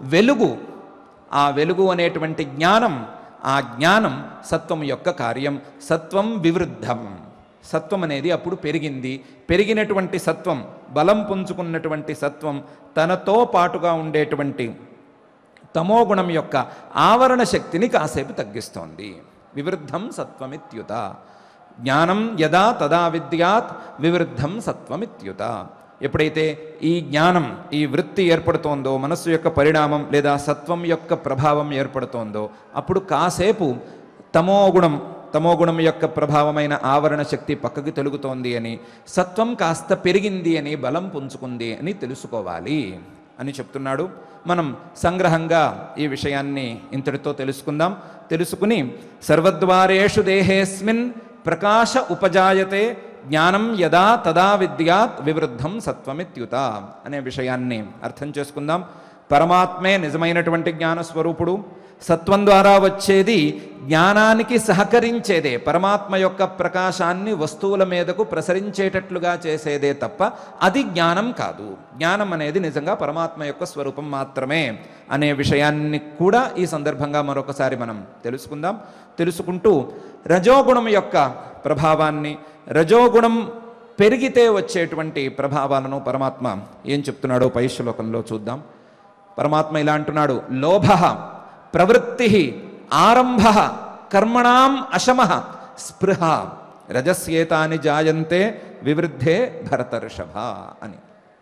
వెలుగు అనేటువంటి జ్ఞానం, ఆ జ్ఞానం సత్వం యొక్క కార్యం. సత్వం వివృద్ధం, సత్వం అనేది అప్పుడు పెరిగినటువంటి సత్వం, బలం పుంజుకున్నటువంటి సత్వం తనతో పాటుగా ఉండేటువంటి తమోగుణం యొక్క ఆవరణ శక్తిని కాసేపు తగ్గిస్తోంది. వివృద్ధం సత్వమిత్యుత, జ్ఞానం యదా తదా విద్యాత్ వివృద్ధం సత్వమిత్యుత. ఎప్పుడైతే ఈ జ్ఞానం, ఈ వృత్తి ఏర్పడుతోందో, మనస్సు యొక్క పరిణామం లేదా సత్వం యొక్క ప్రభావం ఏర్పడుతోందో అప్పుడు కాసేపు తమోగుణం యొక్క ప్రభావమైన ఆవరణ శక్తి పక్కకి తొలుగుతోంది అని, సత్వం కాస్త పెరిగింది అని, బలం పుంజుకుంది అని తెలుసుకోవాలి అని చెప్తున్నాడు. మనం సంగ్రహంగా ఈ విషయాన్ని ఇంతటితో తెలుసుకుని సర్వద్వారేషు దేహేస్మిన్ ప్రకాశ ఉపజాయతే జ్ఞానం యదా తదా విద్యాత్ వివృద్ధం సత్వమిత్యుత అనే విషయాన్ని అర్థం చేసుకుందాం. పరమాత్మే నిజమైనటువంటి జ్ఞానస్వరూపుడు. సత్వం ద్వారా వచ్చేది జ్ఞానానికి సహకరించేదే, పరమాత్మ యొక్క ప్రకాశాన్ని వస్తువుల మీదకు ప్రసరించేటట్లుగా చేసేదే తప్ప అది జ్ఞానం కాదు. జ్ఞానం అనేది నిజంగా పరమాత్మ యొక్క స్వరూపం మాత్రమే అనే విషయాన్ని కూడా ఈ సందర్భంగా మరొకసారి మనం తెలుసుకుంటూ రజోగుణం యొక్క ప్రభావాన్ని, రజోగుణం పెరిగితే వచ్చేటువంటి ప్రభావాలను పరమాత్మ ఏం చెప్తున్నాడో పై శ్లోకంలో చూద్దాం. పరమాత్మ ఇలా అంటున్నాడు, లోభ ప్రవృత్తి ఆరంభ కర్మణాం అశమః స్పృహ రజస్యేతాని జాయంతే వివృద్ధే భరతర్షభ అని.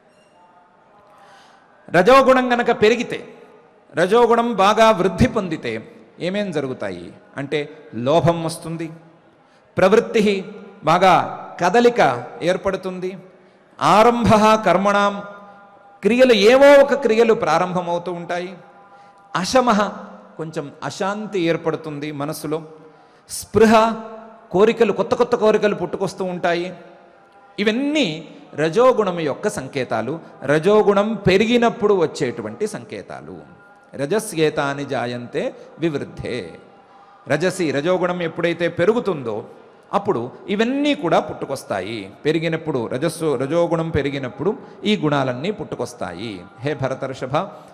రజోగుణం గనక పెరిగితే, రజోగుణం బాగా వృద్ధి పొందితే ఏమేం జరుగుతాయి అంటే లోభం వస్తుంది, ప్రవృత్తి బాగా కదలిక ఏర్పడుతుంది, ఆరంభ కర్మణాం క్రియలు ఏవో ఒక క్రియలు ప్రారంభమవుతూ ఉంటాయి, అశమ కొంచెం అశాంతి ఏర్పడుతుంది మనస్సులో, స్పృహ కోరికలు కొత్త కొత్త కోరికలు పుట్టుకొస్తూ ఉంటాయి. ఇవన్నీ రజోగుణం యొక్క సంకేతాలు, రజోగుణం పెరిగినప్పుడు వచ్చేటువంటి సంకేతాలు. రజస్యేతాని జాయంతే వివృద్ధే. రజోగుణం ఎప్పుడైతే పెరుగుతుందో అప్పుడు ఇవన్నీ కూడా పుట్టుకొస్తాయి. పెరిగినప్పుడు రజోగుణం పెరిగినప్పుడు ఈ గుణాలన్నీ పుట్టుకొస్తాయి. హే భరతర్షభ,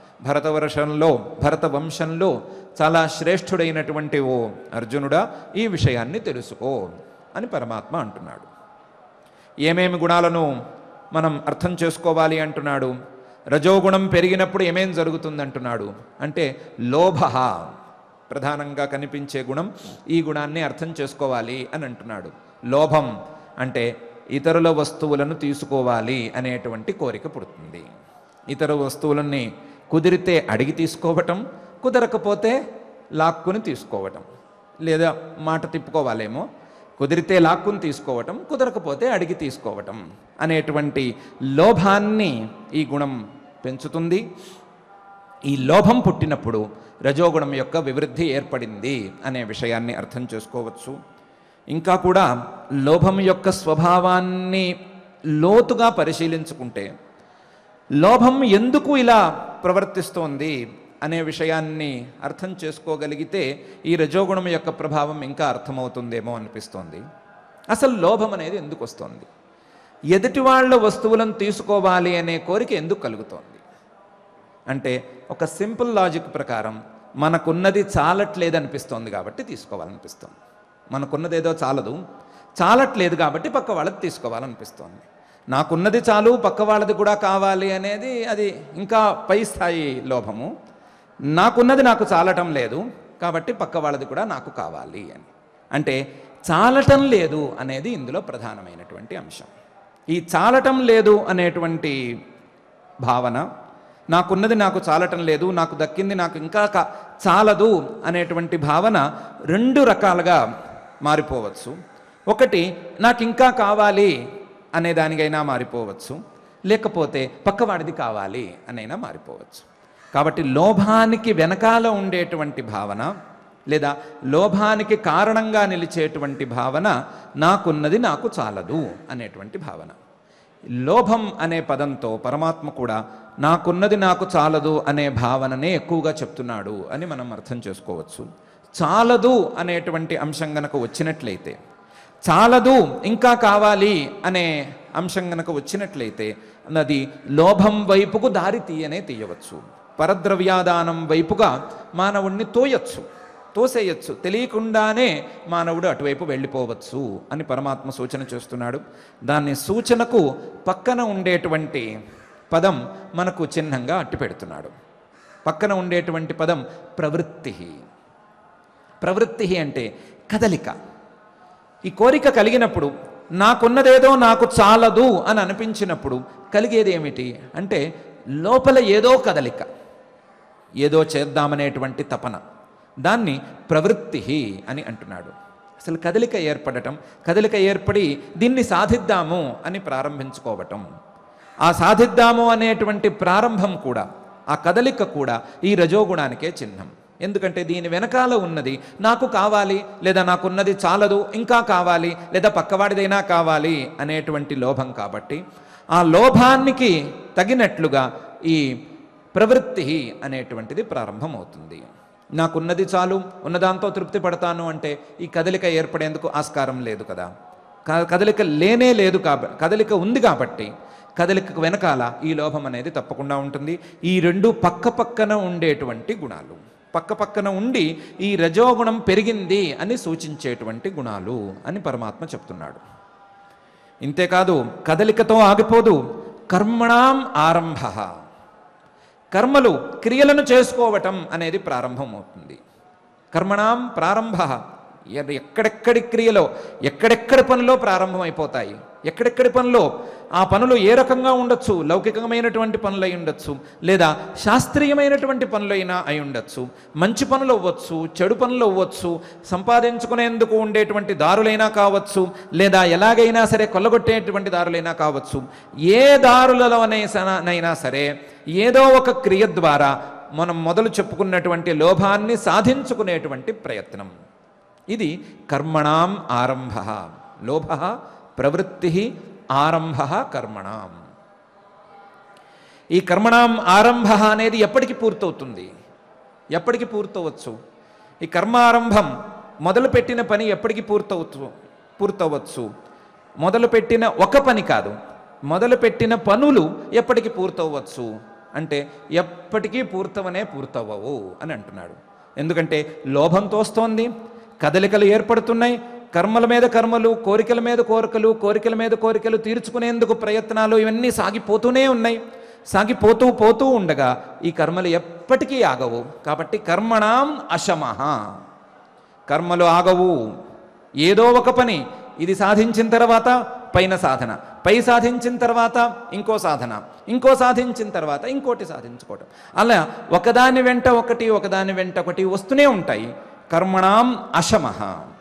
భరత వంశంలో చాలా శ్రేష్ఠుడైనటువంటి ఓ అర్జునుడా, ఈ విషయాన్ని తెలుసుకో అని పరమాత్మ అంటున్నాడు. ఏమేమి గుణాలను మనం అర్థం చేసుకోవాలి అంటున్నాడు? రజోగుణం పెరిగినప్పుడు ఏమేం జరుగుతుందంటున్నాడు అంటే లోభ ప్రధానంగా కనిపించే గుణం, ఈ గుణాన్ని అర్థం చేసుకోవాలి అని అంటున్నాడు. లోభం అంటే ఇతరుల వస్తువులను తీసుకోవాలి అనేటువంటి కోరిక పుడుతుంది. ఇతర వస్తువులన్నీ కుదిరితే అడిగి తీసుకోవటం, కుదరకపోతే లాక్కుని తీసుకోవటం, లేదా మాట తిప్పుకోవాలేమో, కుదిరితే లాక్కుని తీసుకోవటం, కుదరకపోతే అడిగి తీసుకోవటం అనేటువంటి లోభాన్ని ఈ గుణం పెంచుతుంది. ఈ లోభం పుట్టినప్పుడు రజోగుణం యొక్క వివృద్ధి ఏర్పడింది అనే విషయాన్ని అర్థం చేసుకోవచ్చు. ఇంకా కూడా లోభం యొక్క స్వభావాన్ని లోతుగా పరిశీలించుకుంటే, లోభం ఎందుకు ఇలా ప్రవర్తిస్తోంది అనే విషయాన్ని అర్థం చేసుకోగలిగితే ఈ రజోగుణం యొక్క ప్రభావం ఇంకా అర్థమవుతుందేమో అనిపిస్తోంది. అసలు లోభం అనేది ఎందుకు వస్తుంది? ఎదుటి వాళ్ళ వస్తువులను తీసుకోవాలి అనే కోరిక ఎందుకు కలుగుతోంది అంటే, ఒక సింపుల్ లాజిక్ ప్రకారం మనకున్నది చాలట్లేదనిపిస్తోంది కాబట్టి తీసుకోవాలనిపిస్తోంది. మనకున్నది ఏదో చాలట్లేదు కాబట్టి పక్క వాళ్ళది తీసుకోవాలనిపిస్తోంది. నాకున్నది చాలు, పక్క వాళ్ళది కూడా కావాలి అనేది అది ఇంకా పై స్థాయి లోభము. నాకున్నది నాకు చాలటం లేదు కాబట్టి పక్క వాళ్ళది కూడా నాకు కావాలి అని. అంటే చాలటం లేదు అనేది ఇందులో ప్రధానమైనటువంటి అంశం. ఈ చాలటం లేదు అనేటువంటి భావన, నాకున్నది నాకు చాలటం లేదు, నాకు దక్కింది నాకు ఇంకా చాలదు అనేటువంటి భావన రెండు రకాలుగా మారిపోవచ్చు. ఒకటి, నాకు ఇంకా కావాలి అనే దానికైనా మారిపోవచ్చు, లేకపోతే పక్కవాడిది కావాలి అనైనా మారిపోవచ్చు. కాబట్టి లోభానికి వెనకాల ఉండేటువంటి భావన లేదా లోభానికి కారణంగా నిలిచేటువంటి భావన నాకున్నది నాకు చాలదు అనేటువంటి భావన. లోభం అనే పదంతో పరమాత్మ కూడా నాకున్నది నాకు చాలదు అనే భావననే ఎక్కువగా చెప్తున్నాడు అని మనం అర్థం చేసుకోవచ్చు. చాలదు అనేటువంటి అంశం గనక వచ్చినట్లయితే, చాలదు ఇంకా కావాలి అనే అంశం గనక వచ్చినట్లయితే అది లోభం వైపుకు దారి తీయవచ్చు. పరద్రవ్యాదానం వైపుగా మానవుణ్ణి తోసేయచ్చు, తెలియకుండానే మానవుడు అటువైపు వెళ్ళిపోవచ్చు అని పరమాత్మ సూచన చేస్తున్నాడు. దాన్ని సూచనకు పక్కన ఉండేటువంటి పదం మనకు చిహ్నంగా అట్టిపెడుతున్నాడు. పక్కన ఉండేటువంటి పదం ప్రవృత్తి. ప్రవృత్తి అంటే కదలిక. ఈ కోరిక కలిగినప్పుడు, నాకున్నదేదో నాకు చాలదు అని అనిపించినప్పుడు కలిగేది ఏమిటి అంటే లోపల ఏదో కదలిక, ఏదో చేద్దామనేటువంటి తపన, దాన్ని ప్రవృత్తి అని అంటున్నాడు. అసలు కదలిక ఏర్పడటం, కదలిక ఏర్పడి దీన్ని సాధిద్దాము అని ప్రారంభించుకోవటం, ఆ సాధిద్దాము అనేటువంటి ప్రారంభం కూడా, ఆ కదలిక కూడా ఈ రజోగుణానికే చిహ్నం. ఎందుకంటే దీని వెనకాల ఉన్నది నాకు కావాలి, లేదా నాకున్నది చాలదు ఇంకా కావాలి, లేదా పక్కవాడిదైనా కావాలి అనేటువంటి లోభం. కాబట్టి ఆ లోభానికి తగినట్లుగా ఈ ప్రవృత్తి అనేటువంటిది ప్రారంభమవుతుంది. నాకున్నది చాలు, ఉన్నదాంతో తృప్తి పడతాను అంటే ఈ కదలిక ఏర్పడేందుకు ఆస్కారం లేదు కదా. కదలిక లేనే లేదు కాబట్టి, కదలిక ఉంది కాబట్టి కదలికకు వెనకాల ఈ లోభం అనేది తప్పకుండా ఉంటుంది. ఈ రెండు పక్కన ఉండేటువంటి గుణాలు, పక్కన ఉండి ఈ రజోగుణం పెరిగింది అని సూచించేటువంటి గుణాలు అని పరమాత్మ చెప్తున్నాడు. ఇంతేకాదు కదలికతో ఆగిపోదు. కర్మణాం ఆరంభ, కర్మలు క్రియలను చేసుకోవటం అనేది ప్రారంభం అవుతుంది. కర్మణాం ప్రారంభ, ఎక్కడెక్కడి క్రియలో ఎక్కడెక్కడి పనులో ప్రారంభమైపోతాయి. ఎక్కడెక్కడి పనులో ఆ పనులు ఏ రకంగా ఉండొచ్చు, లౌకికమైనటువంటి పనులు అయి ఉండొచ్చు, లేదా శాస్త్రీయమైనటువంటి పనులైనా అయి ఉండొచ్చు. మంచి పనులు అవ్వచ్చు, చెడు పనులు అవ్వచ్చు, సంపాదించుకునేందుకు ఉండేటువంటి దారులైనా కావచ్చు, లేదా ఎలాగైనా సరే కొల్లగొట్టేటువంటి దారులైనా కావచ్చు. ఏ దారులలోనైనా సరే ఏదో ఒక క్రియ ద్వారా మనం మొదలు చెప్పుకున్నటువంటి లోభాన్ని సాధించుకునేటువంటి ప్రయత్నం. ఇది కర్మణాం ఆరంభ. లోభ ప్రవృత్తి, ఆరంభ కర్మణాం. ఈ కర్మణాం ఆరంభ అనేది ఎప్పటికి పూర్తవుతుంది? ఎప్పటికి పూర్తవచ్చు? ఈ కర్మారంభం మొదలుపెట్టిన పని ఎప్పటికి పూర్తవచ్చు? మొదలుపెట్టిన ఒక పని కాదు, మొదలుపెట్టిన పనులు ఎప్పటికి పూర్తవచ్చు అంటే ఎప్పటికీ పూర్తవవు అని అంటున్నాడు. ఎందుకంటే లోభంతో వస్తోంది, కదలికలు ఏర్పడుతున్నాయి, కర్మల మీద కర్మలు, కోరికల మీద కోరికలు, కోరికల మీద కోరికలు తీర్చుకునేందుకు ప్రయత్నాలు, ఇవన్నీ సాగిపోతూనే ఉన్నాయి. సాగిపోతూ ఉండగా ఈ కర్మలు ఎప్పటికీ ఆగవు. కాబట్టి కర్మణాం అశమః, కర్మలు ఆగవు. ఏదో ఒక పని ఇది సాధించిన తర్వాత పైన సాధన, పై సాధించిన తర్వాత ఇంకో సాధన, ఇంకో సాధించిన తర్వాత ఇంకోటి సాధించుకోవటం, అలా ఒకదాని వెంట ఒకటి వస్తూనే ఉంటాయి. కర్మణాం అశమః.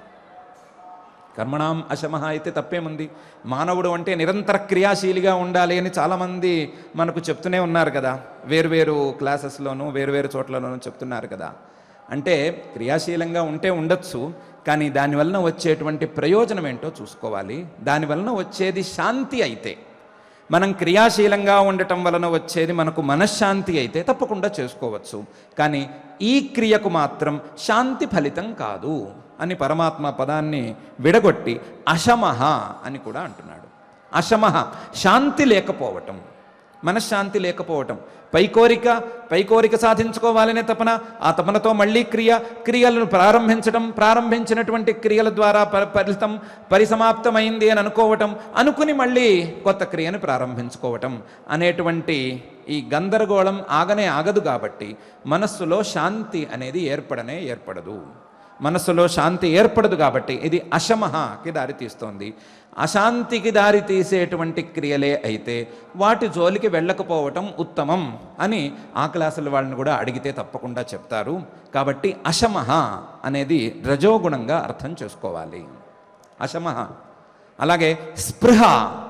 కర్మణాం అశమః అయితే తప్పేముంది? మానవుడు అంటే నిరంతర క్రియాశీలిగా ఉండాలి అని చాలామంది మనకు చెప్తూనే ఉన్నారు కదా, వేరువేరు క్లాసెస్లోనూ వేరువేరు చోట్లలోనూ చెప్తున్నారు కదా. అంటే క్రియాశీలంగా ఉంటే ఉండొచ్చు, కానీ దానివలన వచ్చేటువంటి ప్రయోజనం ఏంటో చూసుకోవాలి. దానివలన వచ్చేది శాంతి అయితే, మనం క్రియాశీలంగా ఉండటం వలన వచ్చేది మనకు మనశ్శాంతి అయితే తప్పకుండా చేసుకోవచ్చు. కానీ ఈ క్రియకు మాత్రం శాంతి ఫలితం కాదు అని పరమాత్మ పదాన్ని విడగొట్టి అశమః అని కూడా అంటున్నాడు. అశమః ప్రారంభి లేకపోవటం, మనశ్శాంతి లేకపోవటం. పై కోరిక సాధించుకోవాలనే తపన, ఆ తపనతో మళ్ళీ క్రియలను ప్రారంభించినటువంటి క్రియల ద్వారా ఫలితం పరిసమాప్తమైంది అని అనుకోవటం, అనుకుని మళ్ళీ కొత్త క్రియను ప్రారంభించుకోవటం అనేటువంటి ఈ గందరగోళం ఆగదు. కాబట్టి మనస్సులో శాంతి అనేది ఏర్పడదు. మనస్సులో శాంతి ఏర్పడదు కాబట్టి ఇది అశమఃకి దారితీస్తోంది. అశాంతికి దారి తీసేటువంటి క్రియలే అయితే వాటి జోలికి వెళ్ళకపోవటం ఉత్తమం అని ఆ క్లాసుల వాళ్ళని కూడా అడిగితే తప్పకుండా చెప్తారు. కాబట్టి అశమః అనేది రజోగుణంగా అర్థం చేసుకోవాలి. అశమః. అలాగే స్పృహ,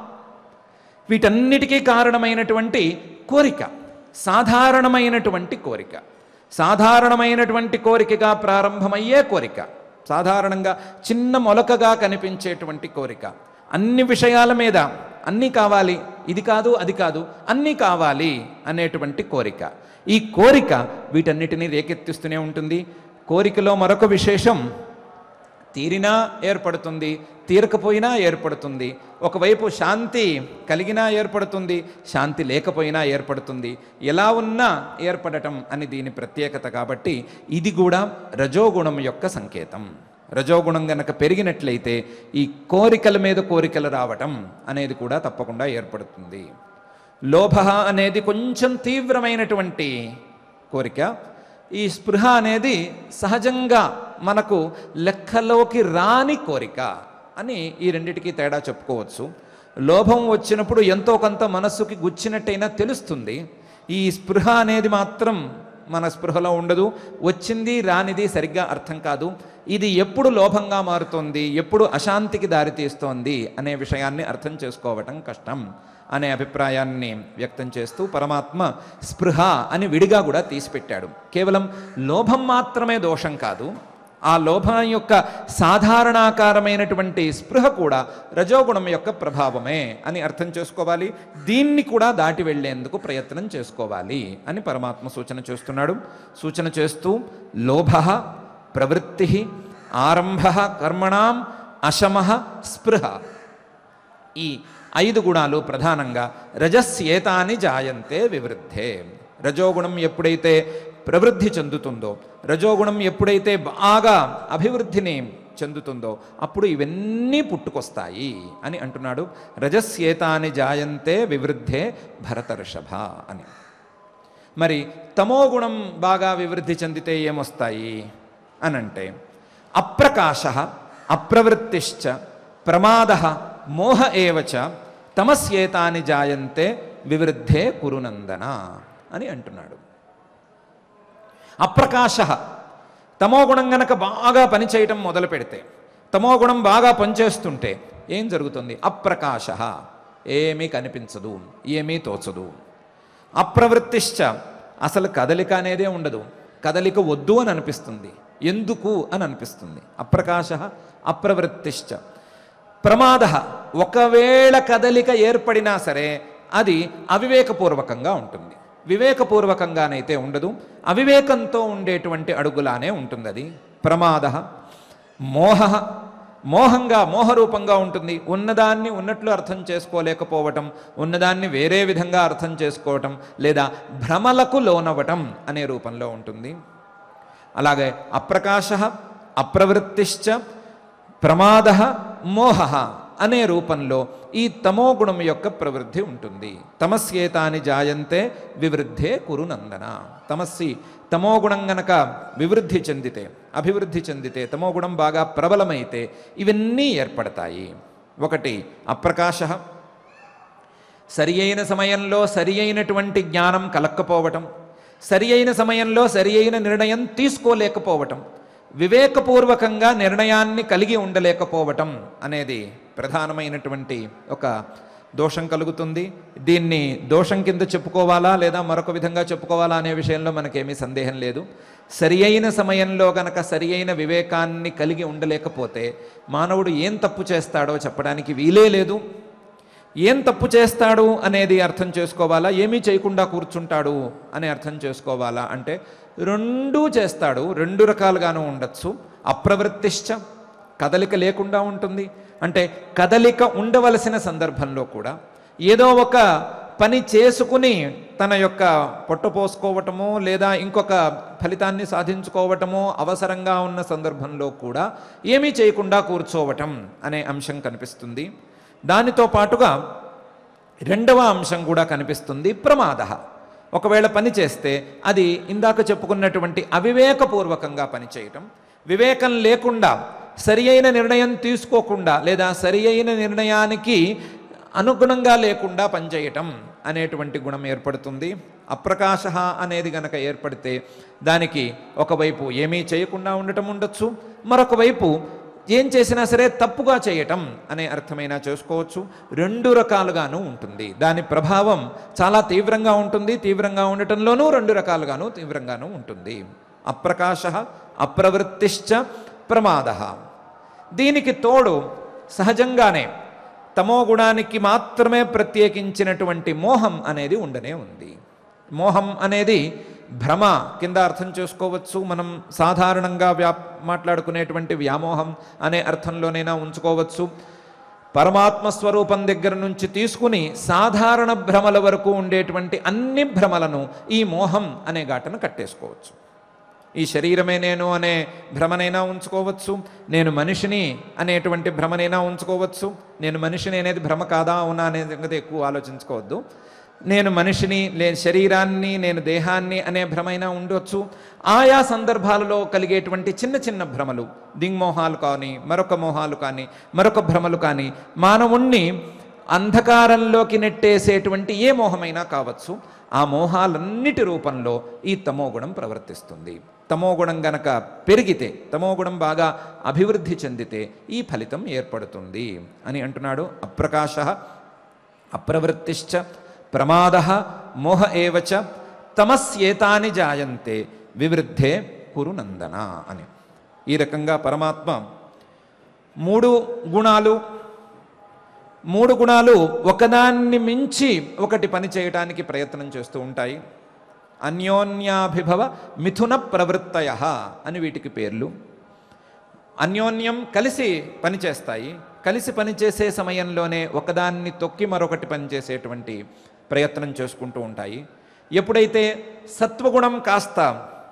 వీటన్నిటికీ కారణమైనటువంటి కోరిక, సాధారణమైనటువంటి కోరికగా ప్రారంభమయ్యే కోరిక, సాధారణంగా చిన్న మొలకగా కనిపించేటువంటి కోరిక, అన్ని విషయాల మీద అన్నీ కావాలి, ఇది కాదు అది కాదు, అన్నీ కావాలి అనేటువంటి కోరిక. ఈ కోరిక వీటన్నిటినీ రేకెత్తిస్తూనే ఉంటుంది. కోరికలో మరొక విశేషం, తీరినా ఏర్పడుతుంది, తీరకపోయినా ఏర్పడుతుంది. ఒకవైపు శాంతి కలిగినా ఏర్పడుతుంది, శాంతి లేకపోయినా ఏర్పడుతుంది. ఎలా ఉన్నా ఏర్పడటం అని దీని ప్రత్యేకత. కాబట్టి ఇది కూడా రజోగుణం యొక్క సంకేతం. రజోగుణం గనక పెరిగినట్లయితే ఈ కోరికల మీద కోరికలు రావటం అనేది కూడా తప్పకుండా ఏర్పడుతుంది. లోభ అనేది కొంచెం తీవ్రమైనటువంటి కోరిక. ఈ స్పృహ అనేది సహజంగా మనకు లెక్కలోకి రాని కోరిక అని ఈ రెండిటికి తేడా చెప్పుకోవచ్చు. లోభం వచ్చినప్పుడు ఎంతో కొంత మనస్సుకి గుచ్చినట్టయినా తెలుస్తుంది. ఈ స్పృహ అనేది మాత్రం మన స్పృహలో ఉండదు, వచ్చింది రానిది సరిగ్గా అర్థం కాదు. ఇది ఎప్పుడు లోభంగా మారుతోంది, ఎప్పుడు అశాంతికి దారితీస్తోంది అనే విషయాన్ని అర్థం చేసుకోవటం కష్టం అనే అభిప్రాయాన్ని వ్యక్తం చేస్తూ పరమాత్మ స్పృహ అని విడిగా కూడా తీసిపెట్టాడు. కేవలం లోభం మాత్రమే దోషం కాదు, ఆ లోభం యొక్క సాధారణాకారమైనటువంటి స్పృహ కూడా రజోగుణం యొక్క ప్రభావమే అని అర్థం చేసుకోవాలి. దీన్ని కూడా దాటి వెళ్లేందుకు ప్రయత్నం చేసుకోవాలి అని పరమాత్మ సూచన చేస్తున్నాడు. సూచన చేస్తూ లోభ ప్రవృత్తి ఆరంభ కర్మణాం అశమః స్పృహ, ఈ 5 గుణాలు ప్రధానంగా రజస్యేతాని జాయంతే వివృద్ధే. రజోగుణం ఎప్పుడైతే ప్రవృద్ధి చెందుతుందో, రజోగుణం ఎప్పుడైతే బాగా అభివృద్ధిని చెందుతుందో అప్పుడు ఇవన్నీ పుట్టుకొస్తాయి అని అంటున్నాడు. రజస్యేతాని జాయంతే వివృద్ధే భరతర్షభ అని. మరి తమోగుణం బాగా వివృద్ధి చెందితే ఏమొస్తాయి అనంటే అప్రకాశ అప్రవృత్తిశ్చ ప్రమాద మోహ ఏవచ తమస్యేతాని జాయంతే వివృద్ధే కురునందన అని అంటున్నాడు. అప్రకాశ, తమోగుణం గనక బాగా పనిచేయటం మొదలు పెడితే, తమోగుణం బాగా పనిచేస్తుంటే ఏం జరుగుతుంది? అప్రకాశ, ఏమీ కనిపించదు, ఏమీ తోచదు. అప్రవృత్తిశ్చ, అసలు కదలిక అనేదే ఉండదు, కదలిక వద్దు అని అనిపిస్తుంది, ఎందుకు అని అనిపిస్తుంది. అప్రకాశ అప్రవృత్తిశ్చ ప్రమాద, ఒకవేళ కదలిక ఏర్పడినా సరే అది అవివేకపూర్వకంగా ఉంటుంది. వివేకపూర్వకంగానైతే ఉండదు, అవివేకంతో ఉండేటువంటి అడుగులానే ఉంటుంది అది. ప్రమాద మోహ, మోహరూపంగా ఉంటుంది. ఉన్నదాన్ని ఉన్నట్లు అర్థం చేసుకోలేకపోవటం, ఉన్నదాన్ని వేరే విధంగా అర్థం చేసుకోవటం, లేదా భ్రమలకు లోనవటం అనే రూపంలో ఉంటుంది. అలాగే అప్రకాశ అప్రవృత్తిశ్చ ప్రమాద మోహ అనే రూపంలో ఈ తమోగుణం యొక్క ప్రవృద్ధి ఉంటుంది. తమస్యేతాని జాయంతే వివృద్ధే కురునందన. తమోగుణం గనక వివృద్ధి చెందితే, అభివృద్ధి చెందితే, తమోగుణం బాగా ప్రబలమైతే ఇవన్నీ ఏర్పడతాయి. ఒకటి అప్రకాశ, సరి అయిన సమయంలో సరి అయినటువంటి జ్ఞానం కలక్కపోవటం, సరి అయిన సమయంలో సరి అయిన నిర్ణయం తీసుకోలేకపోవటం, వివేకపూర్వకంగా నిర్ణయాన్ని కలిగి ఉండలేకపోవటం అనేది ప్రధానమైనటువంటి ఒక దోషం కలుగుతుంది. దీన్ని దోషం కింద చెప్పుకోవాలా లేదా మరొక విధంగా చెప్పుకోవాలా అనే విషయంలో మనకేమీ సందేహం లేదు. సరి అయిన సమయంలో గనక సరి అయిన వివేకాన్ని కలిగి ఉండలేకపోతే మానవుడు ఏం తప్పు చేస్తాడో చెప్పడానికి వీలే లేదు. ఏం తప్పు చేస్తాడు అనేది అర్థం చేసుకోవాలా, ఏమీ చేయకుండా కూర్చుంటాడు అని అర్థం చేసుకోవాలా అంటే రెండూ చేస్తాడు, రెండు రకాలుగాను ఉండొచ్చు. అప్రవృత్తిశ్చ, కదలిక లేకుండా ఉంటుంది. అంటే కదలిక ఉండవలసిన సందర్భంలో కూడా ఏదో ఒక పని చేసుకుని తన యొక్క పొట్ట పోసుకోవటమో లేదా ఇంకొక ఫలితాన్ని సాధించుకోవటమో అవసరంగా ఉన్న సందర్భంలో కూడా ఏమీ చేయకుండా కూర్చోవటం అనే అంశం కనిపిస్తుంది. దానితో పాటుగా రెండవ అంశం కూడా కనిపిస్తుంది, ప్రమాద. ఒకవేళ పని చేస్తే అది ఇందాక చెప్పుకున్నటువంటి అవివేకపూర్వకంగా పనిచేయటం, వివేకం లేకుండా సరి అయిన నిర్ణయం తీసుకోకుండా లేదా సరి అయిన నిర్ణయానికి అనుగుణంగా లేకుండా పనిచేయటం అనేటువంటి గుణం ఏర్పడుతుంది. అప్రకాశ అనేది గనక ఏర్పడితే దానికి ఒకవైపు ఏమీ చేయకుండా ఉండటం ఉండొచ్చు, మరొక వైపు ఏం చేసినా సరే తప్పుగా చేయటం అనే అర్థమైనా చేసుకోవచ్చు. రెండు రకాలుగాను ఉంటుంది. దాని ప్రభావం చాలా తీవ్రంగా ఉంటుంది. తీవ్రంగా ఉండటంలోనూ రెండు రకాలుగాను తీవ్రంగాను ఉంటుంది. అప్రకాశ అప్రవృత్తిశ్చ ప్రమాద. దీనికి తోడు సహజంగానే తమోగుణానికి మాత్రమే ప్రత్యేకించినటువంటి మోహం అనేది ఉండనే ఉంది. మోహం అనేది భ్రమ కింద అర్థం చేసుకోవచ్చు. మనం సాధారణంగా మాట్లాడుకునేటువంటి వ్యామోహం అనే అర్థంలోనైనా ఉంచుకోవచ్చు. పరమాత్మ స్వరూపం దగ్గర నుంచి తీసుకుని సాధారణ భ్రమల వరకు ఉండేటువంటి అన్ని భ్రమలను ఈ మోహం అనే ఘాటను కట్టేసుకోవచ్చు. ఈ శరీరమే నేను అనే భ్రమనైనా ఉంచుకోవచ్చు, నేను మనిషిని అనేటువంటి భ్రమనైనా ఉంచుకోవచ్చు. నేను మనిషిని అనేది భ్రమ కాదా అవునా అనే సంగతి ఎక్కువ ఆలోచించుకోవద్దు. నేను మనిషిని, శరీరాన్ని, నేను దేహాన్ని అనే భ్రమైనా ఉండొచ్చు. ఆయా సందర్భాలలో కలిగేటువంటి చిన్న చిన్న భ్రమలు, దిగ్మోహాలు కానీ మరొక మోహాలు కానీ మరొక భ్రమలు కానీ మానవుణ్ణి అంధకారంలోకి నెట్టేసేటువంటి ఏ మోహమైనా కావచ్చు. ఆ మోహాలన్నిటి రూపంలో ఈ తమోగుణం ప్రవర్తిస్తుంది. తమోగుణం గనక పెరిగితే, తమోగుణం బాగా అభివృద్ధి చెందితే ఈ ఫలితం ఏర్పడుతుంది అని అంటున్నాడు. అప్రకాశ అప్రవృత్తిశ్చ ప్రమాద మోహ ఏవచ తమస్యేతాని జాయంతే వివృద్ధే కురునందన అని. ఈ రకంగా పరమాత్మ మూడు గుణాలు ఒకదాన్ని మించి ఒకటి పని చేయడానికి ప్రయత్నం చేస్తూ ఉంటాయి. అన్యోన్యాభిభవ మిథున ప్రవృత్తయ అని వీటికి పేర్లు. అన్యోన్యం కలిసి పనిచేస్తాయి. కలిసి పనిచేసే సమయంలోనే ఒకదాన్ని తొక్కి మరొకటి పనిచేసేటువంటి ప్రయత్నం చేసుకుంటూ ఉంటాయి. ఎప్పుడైతే సత్వగుణం కాస్త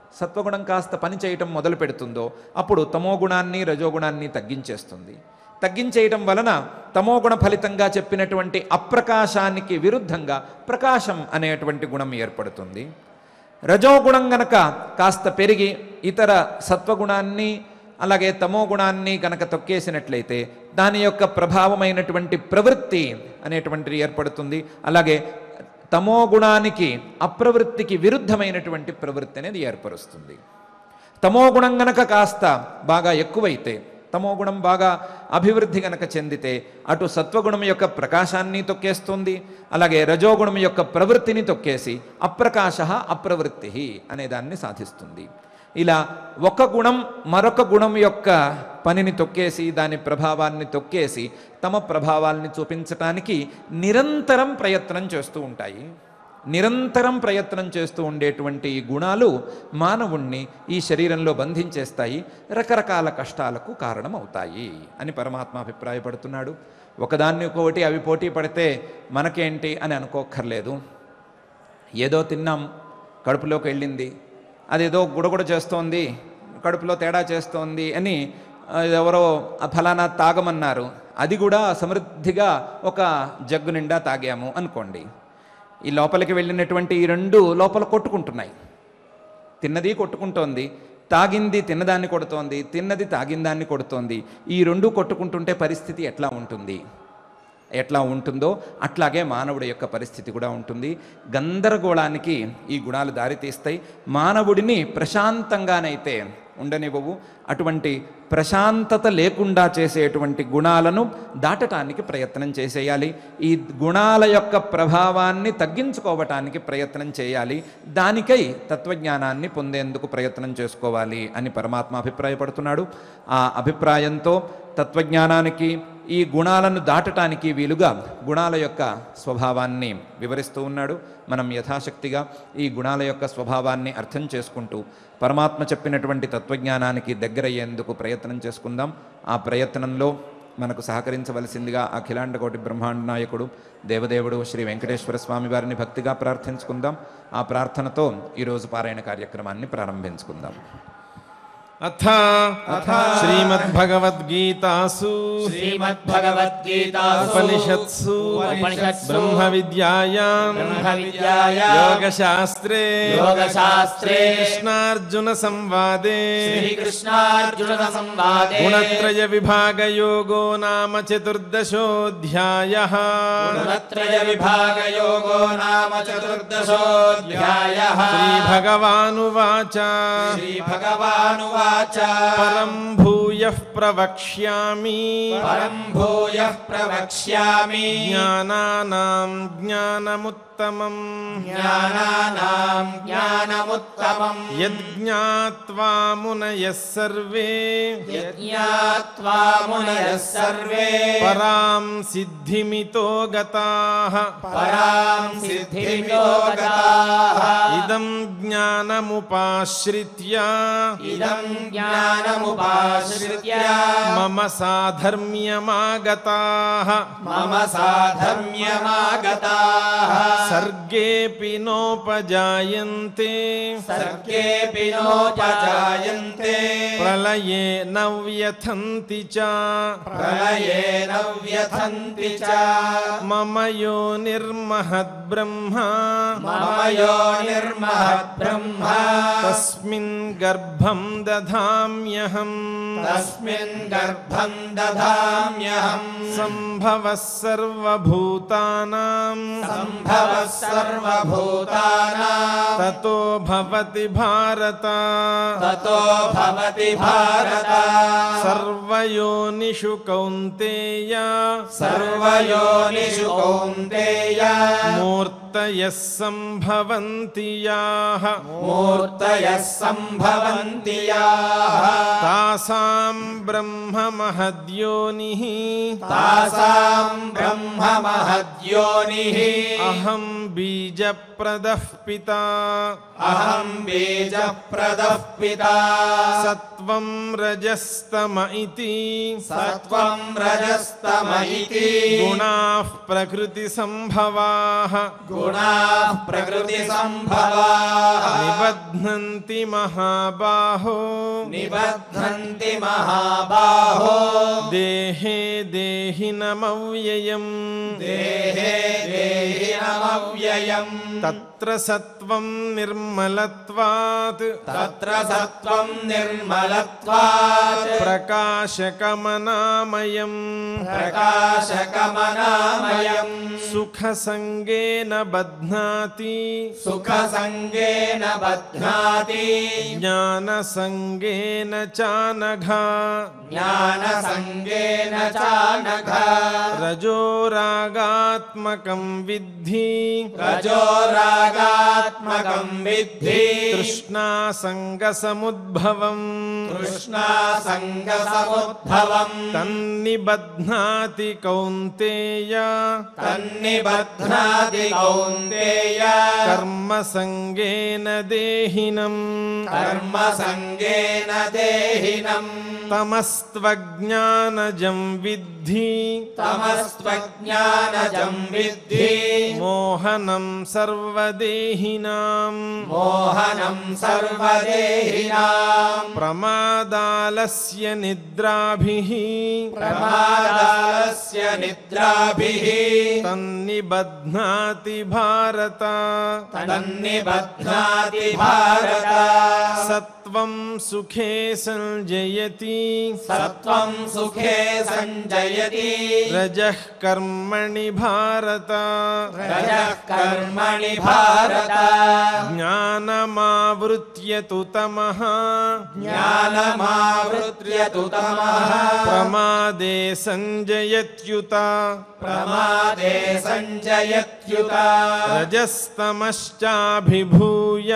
సత్వగుణం కాస్త పని చేయటం మొదలు పెడుతుందో అప్పుడు తమోగుణాన్ని రజోగుణాన్ని తగ్గించేస్తుంది. తగ్గించేయటం వలన తమోగుణ ఫలితంగా చెప్పినటువంటి అప్రకాశానికి విరుద్ధంగా ప్రకాశం అనేటువంటి గుణం ఏర్పడుతుంది. రజోగుణం గనక కాస్త పెరిగి ఇతర సత్వగుణాన్ని అలాగే తమోగుణాన్ని గనక తొక్కేసినట్లయితే దాని యొక్క ప్రభావమైనటువంటి ప్రవృత్తి అనేటువంటిది ఏర్పడుతుంది. అలాగే తమోగుణానికి అప్రవృత్తికి విరుద్ధమైనటువంటి ప్రవృత్తి అనేది ఏర్పరుస్తుంది. తమోగుణం గనక కాస్త బాగా ఎక్కువైతే, తమోగుణం బాగా అభివృద్ధి గనక చెందితే అటు సత్వగుణం యొక్క ప్రకాశాన్ని తొక్కేస్తుంది, అలాగే రజోగుణం యొక్క ప్రవృత్తిని తొక్కేసి అప్రకాశ అప్రవృత్తి అనే దాన్ని సాధిస్తుంది. ఇలా ఒక గుణం మరొక గుణం యొక్క పనిని తొక్కేసి దాని ప్రభావాన్ని తొక్కేసి తమ ప్రభావాల్ని చూపించటానికి నిరంతరం ప్రయత్నం చేస్తూ ఉంటాయి. నిరంతరం ప్రయత్నం చేస్తూ ఉండేటువంటి ఈ గుణాలు మానవుణ్ణి ఈ శరీరంలో బంధించేస్తాయి, రకరకాల కష్టాలకు కారణమవుతాయి అని పరమాత్మ అభిప్రాయపడుతున్నాడు. ఒకదాన్ని ఒకటి అవి పోటీ పడితే మనకేంటి అని అనుకోక్కర్లేదు. ఏదో తిన్నాం, కడుపులోకి వెళ్ళింది, అదేదో గుడగుడ చేస్తోంది, కడుపులో తేడా చేస్తోంది అని ఎవరో ఫలానా తాగమన్నారు, అది కూడా సమృద్ధిగా ఒక జగ్గు నిండా తాగాము అనుకోండి. ఈ లోపలికి వెళ్ళినటువంటి ఈ రెండు లోపల కొట్టుకుంటున్నాయి. తిన్నది కొట్టుకుంటోంది, తాగింది తిన్నదాన్ని కొడుతోంది, తిన్నది తాగిందాన్ని కొడుతోంది. ఈ రెండు కొట్టుకుంటుంటే పరిస్థితి ఎట్లా ఉంటుందో అట్లాగే మానవుడి యొక్క పరిస్థితి కూడా ఉంటుంది. గందరగోళానికి ఈ గుణాలు దారితీస్తాయి. మానవుడిని ప్రశాంతంగానైతే ఉండనివ్వవు. అటువంటి ప్రశాంతత లేకుండా చేసేటువంటి గుణాలను దాటటానికి ప్రయత్నం చేసేయాలి. ఈ గుణాల యొక్క ప్రభావాన్ని తగ్గించుకోవటానికి ప్రయత్నం చేయాలి. దానికై తత్వజ్ఞానాన్ని పొందేందుకు ప్రయత్నం చేసుకోవాలి అని పరమాత్మ అభిప్రాయపడుతున్నాడు. ఆ అభిప్రాయంతో తత్వజ్ఞానానికి ఈ గుణాలను దాటటానికి వీలుగా గుణాల యొక్క స్వభావాన్ని వివరిస్తూ ఉన్నాడు. మనం యథాశక్తిగా ఈ గుణాల యొక్క స్వభావాన్ని అర్థం చేసుకుంటూ పరమాత్మ చెప్పినటువంటి తత్వజ్ఞానానికి దగ్గరయ్యేందుకు ప్రయత్నం చేసుకుందాం. ఆ ప్రయత్నంలో మనకు సహకరించవలసిందిగా అఖిలాండకోటి బ్రహ్మాండ నాయకుడు దేవదేవుడు శ్రీ వెంకటేశ్వర స్వామి వారిని భక్తిగా ప్రార్థించుకుందాం. ఆ ప్రార్థనతో ఈరోజు పారాయణ కార్యక్రమాన్ని ప్రారంభించుకుందాం. అథ శ్రీమద్భగవద్గీతాసు ఉపనిషత్సు బ్రహ్మ విద్యాయాం యోగశాస్త్రే కృష్ణార్జున సంవాదే గుణత్రయ విభాగ యోగో నామ చతుర్దశోऽధ్యాయః. శ్రీభగవానువాచ పరం భూయః ప్రవక్ష్యామి జ్ఞానానాం జ్ఞానముత్తమం యజ్ఞాత్వా మునయః సర్వే పరాం సిద్ధిమితో గతాః. ఇదం జ్ఞానముపాశ్రిత్య మమ సాధర్మ్యమాగతాః. సర్గేపి నోపజాయంతే ప్రళయే న వ్యథంతి చ. మమ యోనిర్మహద్బ్రహ్మ తస్మిన్ గర్భం దధామ్యహం. సంభవః సర్వభూతానాం తతో భవతి భారత. సర్వయోనిషు కౌంతేయ మూర్తయః సంభవంతి యాః. తాసాం బ్రహ్మ మహద్యోనిః అహం బీజప్రదః పితా. సత్వం రజస్తమ ఇతి గుణాః ప్రకృతి సంభవాః. गुणाः प्रकृतिसम्भवाः निबध्नन्ति महाबाहो निबध्नन्ति महाबाहो देहे देहिनमव्ययम् देहे देहिनमव्ययम् तत्र सत्त्वं निर्मलत्वात् तत्र सत्त्वं निर्मलत्वात् प्रकाशकमनामयम् प्रकाशकमनामयम् सुखसङ्गेन बध्नाति सुखसङ्गेन बध्नाति ज्ञानसङ्गेन चानघा ज्ञानसङ्गेन चानघ रजोरागात्मकं विद्धि रजोरागात्मकं विद्धि तृष्णासङ्गसमुद्भवम् तृष्णासङ्गसमुद्भवम् तन्निबध्नाति कौन्तेय तन्निबध्नाति कौन्तेय कर्मसङ्गेन देहिनम् कर्मसङ्गेन देहिनम् तमस्त्वज्ञानजं विद्धि तमस्त्वज्ञानजं विद्धि मोहनं सर्वदेहिनां मोहनं सर्वदेहिनां प्रमादालस्य निद्राभिः प्रमादालस्य निद्राभिः तन्निबध्नाति भारत तन्निबध्नाति भारत सत्वं सुखे संजयति सत्वं सुखे संजयति रजः कर्मणि भारत रजः कर्मणि भारत ज्ञानमावृत्य तु तमः ज्ञानमावृत्य तु तमः प्रमादे संजयत्युत प्रमादे संजयत्युत रजस्तमश्चाभिभूय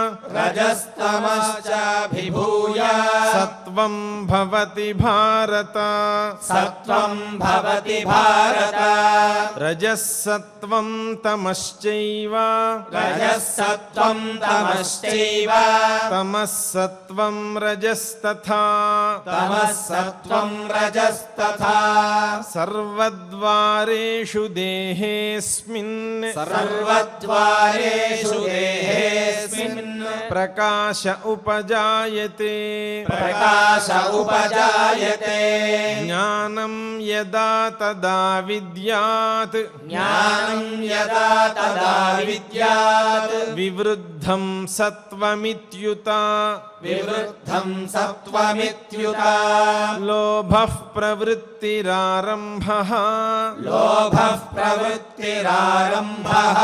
रजस्तमश्चाभिभूय सत्वं भवति भारत सत्वं भवति भारत रजः सत्वं तमश्चैव रजः सत्वं तमश्चैव तमः सत्वं रजस्तथा तमः सत्वं रजस्तथा सर्वद्वारेषु देहेऽस्मिन् सर्वद्वारेषु देहेऽस्मिन् प्रकाश उपजायते प्रकाश उपजायते ज्ञानं यदा तदा विद्यात् ज्ञानं यदा तदा विद्यात् विवृद्धं सत्वमित्युत विवृद्धं सत्वमित्युत लोभः प्रवृत्तिरारम्भः लोभः प्रवृत्तिरारम्भः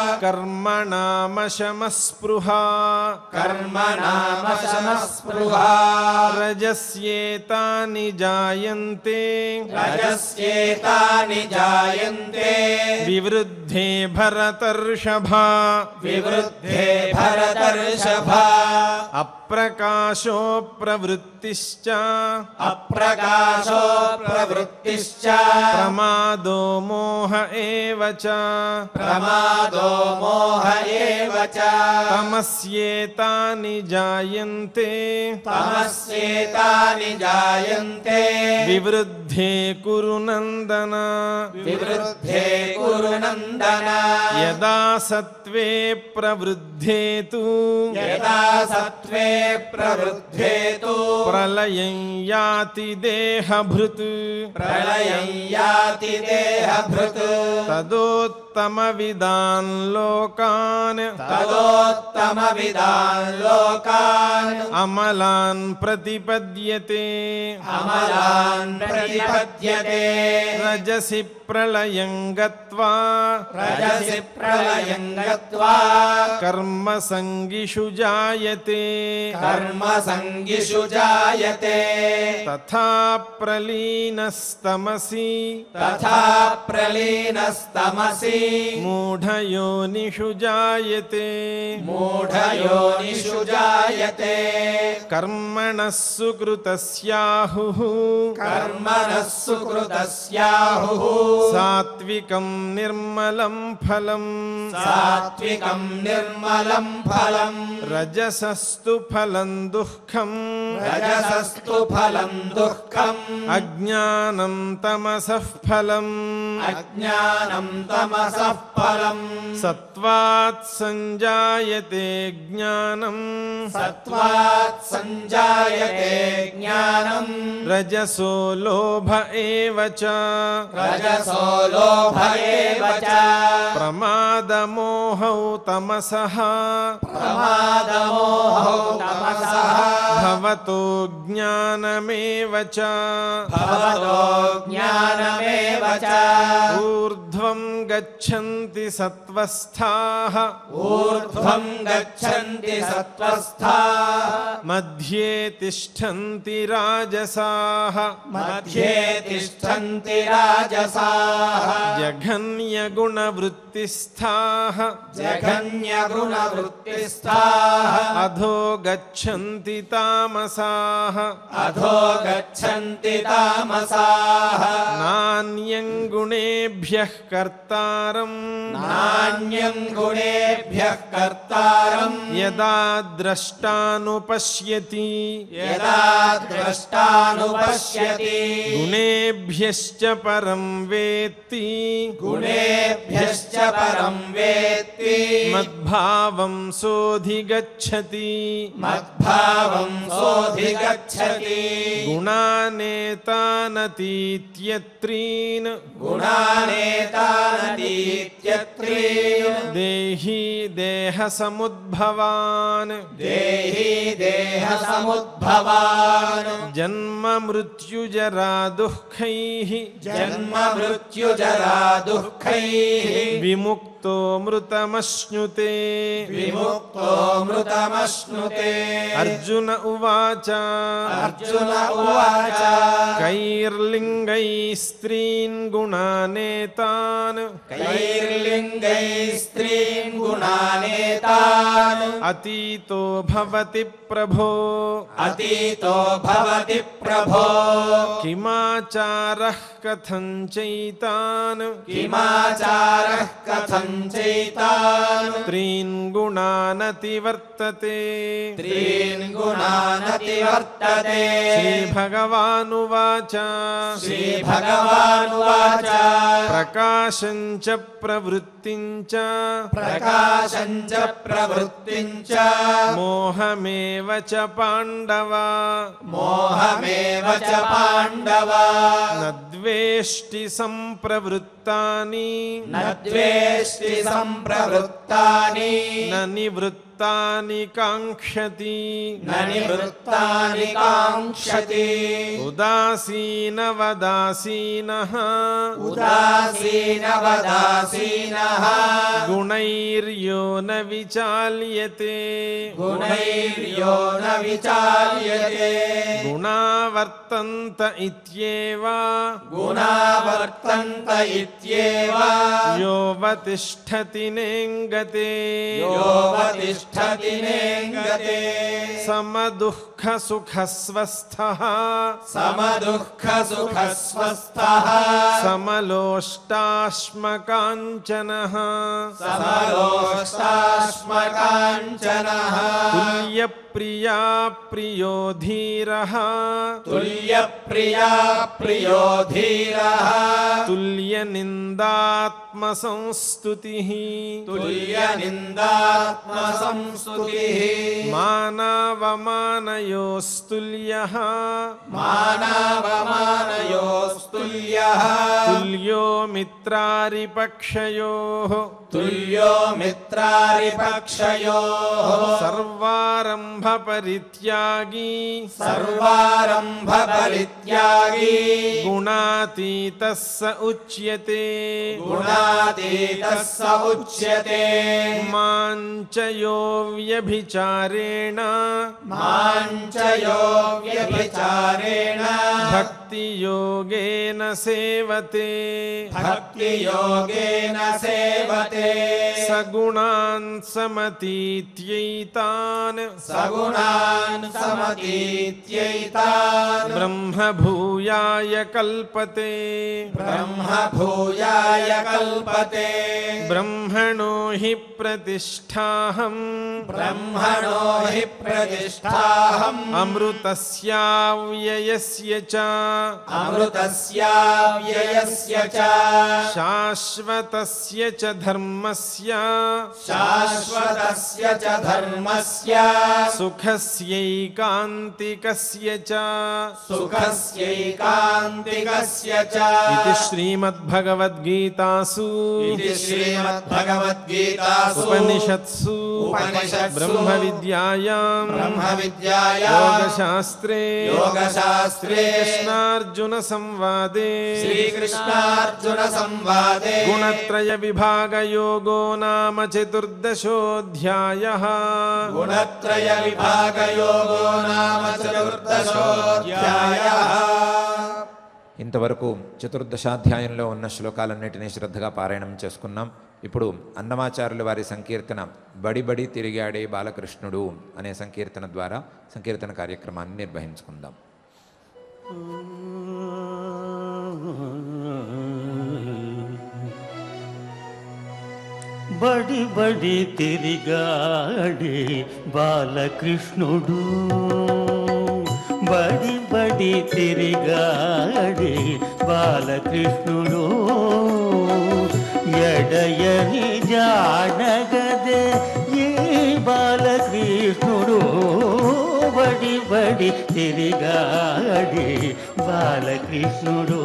कर्मणामशमस्पृहा कर्मणामशमस्पृहा रजस्येतानि जायन्ते रजस्येतानि जायन्ते विवृद्धे भरतर्षभा विवृद्धे भरतर्षभा अप्रकाशो प्रवृत्तिश्च अप्रकाशो प्रवृत्तिश्च प्रमादो मोह एव च प्रमादो मोह एव च तमस्येतानि जायन्ते तमस्येतानि जायन्ते विवृद्धे कुरु नन्दन विवृद्धे कुरु नन्दन यदा सत्त्वे प्रवृद्धे तु यदा सत्त्वे प्रवृद्धे तु प्रलयं याति देहभृत् प्रलयं याति देहभृत् तदोत्तमविदान् लोकान् तदोत्तमविदान् लोकान् अमलान् प्रतिपद्यते अमलान् प्रतिपद्यते रजसि प्रलयं गत्वा रजसि प्रलयं गत्वा कर्मसङ्गिषु जायते कर्मसङ्गिषु जायते तथा प्रलीनस्तमसि तथा प्रलीनस्तमसि मूढयोनिषु जायते मूढयोनिषु जायते जायते कर्मणः सुकृतस्याहुः कर्मणः सुकृतस्याहुः सात्विकं निर्मलं फलम् सात्विकं निर्मलं फलम् रजसस्तु फलं दुःखम् रजसस्तु फलं दुःखम् अज्ञानं तमसः फलम् अज्ञानं तमसः फलम् सत्त्वात् संजायते ज्ञानम् सत्त्वात् संजायते ज्ञानम् रजसो लोभ एव च रजसो लोभ एव च प्रमादमोहौ तमसः प्रमादमोहौ तमसः भवतो ज्ञानमेव च भवतो ज्ञानमेव च ऊर्ध्वं गच्छन्ति सत्त्वस्थाः ऊर्ध्वं गच्छन्ति सत्त्वस्थाः मध्ये तिष्ठन्ति राजसाः मध्ये तिष्ठन्ति राजसाः जघन्यगुणवृत्तिस्थाः जघन्यगुणवृत्तिस्थाः अधो गच्छन्ति तामसाः अधो गच्छन्ति तामसाः नान्यं गुणेभ्यः कर्तारम् नान्यं गुणेभ्यः कर्तारम् यदा द्रष्टानुपश्यति यदा द्रष्टानुपश्यति गुणेभ्यश्च परं वेत्ति गुणेभ्यश्च परं वेत्ति मद्भावं सोऽधिगच्छति मद्भावं सोऽधिगच्छति गुणानेतानतीत्यत्रीन् गुणानेतानतीत्यत्रीन् देहि देहसमुद्भवान् देहि देहसमुद्भवान् जन्म मृत्युजरा दुःखैः जन्म मृत्युजरा दुःखैः विमुक्तो मृतमश्नुते विमुक्तो मृतमश्नुते अर्जुन उवाच अर्जुन उवाच कैर्लिङ्गैः स्त्रीन् गुणानेतान् कैर्लिङ्गैः स्त्रीन् गुणानेतान् अतीतो भवति प्रभो अतीतो भवति प्रभो किमाचारः कथं चैतान् किमाचारः कथं चैतान् त्रीन् गुणानतिवर्तते त्रीन् गुणानतिवर्तते श्रीभगवानुवाच श्रीभगवानुवाच प्रकाशं च प्रवृत्तिं च प्रकाशं च प्रवृत्तिं च मोहमेव च पाण्डव मोहमेव च पाण्डव न द्वेष्टि सम्प्रवृत्तानि न द्वेष्टि सम्प्रवृत्तानि न निवृत्तानि काङ्क्षति न निवृत्तानि काङ्क्षति उदासीनवदासीनः उदासीनवदासीनः गुणैर्यो न विचाल्यते गुणैर्यो न विचाल्यते गुणावर्तन्त इत्येव गुणावर्तन्त इत्येव योऽवतिष्ठति नेङ्गते योऽवतिष्ठति नेङ्गते समदुःखसुखस्वस्थः समदुःखसुखस्वस्थः समलोष्टाश्मकाञ्चनः समलोष्टाश्मकाञ्चनः तुल्यप्रिया प्रियो धीरः तुल्यप्रिया प्रियो धीरः तुल्यनिन्दात्मसंस्तुतिः तुल्यनिन्दात्मसंस्तुतिः मानावमानयोस्तुल्यः मानावमानयोस्तुल्यः तुल्यो मित्रारिपक्षयोः तुल्यो मित्रारिपक्षयोः सर्वारम्भपरित्यागी सर्वारम्भपरित्यागी गुणातीतः स उच्यते गुणातीतः स उच्यते माञ्चयो व्यभिचारेण माञ्चयो व्यभिचारेण भक्ति भक्तियोगेन सेवते भक्तियोगेन सेवते सगुणान् समतीत्यैतान् सगुणान् समतीत्यैतान् ब्रह्मभूयाय कल्पते ब्रह्मभूयाय कल्पते ब्रह्मणो हि प्रतिष्ठाहम् ब्रह्मणो हि प्रतिष्ठाहम् अमृतस्याव्ययस्य च अमृतस्याव्ययस्य च शाश्वतस्य च धर्मस्य शाश्वतस्य च धर्मस्य सुखस्यैकान्तिकस्य च सुखस्यैकान्तिकस्य च इति श्रीमद्भगवद्गीतासु इति श्रीमद्भगवद्गीतासु उपनिषत्सु ब्रह्मविद्यायां योगशास्त्रे कृष्णार्जुनसंवादे श्रीकृष्णार्जुनसंवादे गुणत्रयविभागयोगो नाम चतुर्दशोऽध्यायः गुणत्रयविभागयोगो नाम चतुर्दशोऽध्यायः ఇంతవరకు చతుర్దశాధ్యాయంలో ఉన్న శ్లోకాలన్నిటినీ శ్రద్ధగా పారాయణం చేసుకున్నాం. ఇప్పుడు అన్నమాచార్యుల వారి సంకీర్తన బడి బడి తిరిగాడే బాలకృష్ణుడు అనే సంకీర్తన ద్వారా సంకీర్తన కార్యక్రమాన్ని నిర్వహించుకుందాం. బడి బడి తిరిగాడే బాలకృష్ణుడు బడి బడి తిరిగాడే బాలకృష్ణుడు ఎడయని జానగదే ఈ బాలకృష్ణుడు బడి బడి తిరిగాడే బాలకృష్ణుడు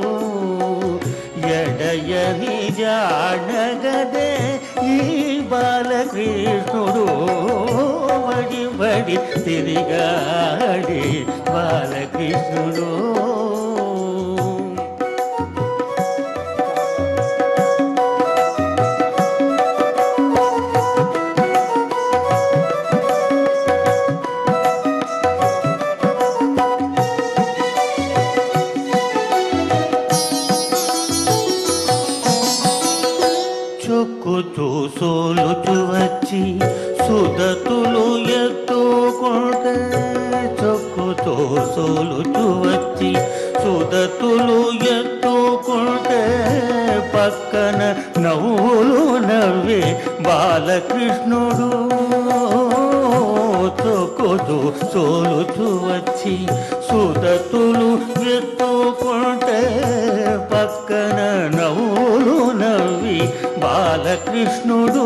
ఎడయని జానగదే ఈ బాలకృష్ణుడు బడి బడి తిరిగాడే బాలకృష్ణుడు చొక్కుతూ సోలుచు వచ్చి సుదతులు ఎత్తుకుంటే చొక్కుతూ సోలుచు వచ్చి సుదతులు ఎత్తుకుంటే పక్కన నవ్వులు నవ్వే బాలకృష్ణుడు చొక్కుతూ సోలుచు వచ్చి సుదతులు ఎత్తుకుంటే పక్కన నవ్వులు నవ్వి బాలకృష్ణుడు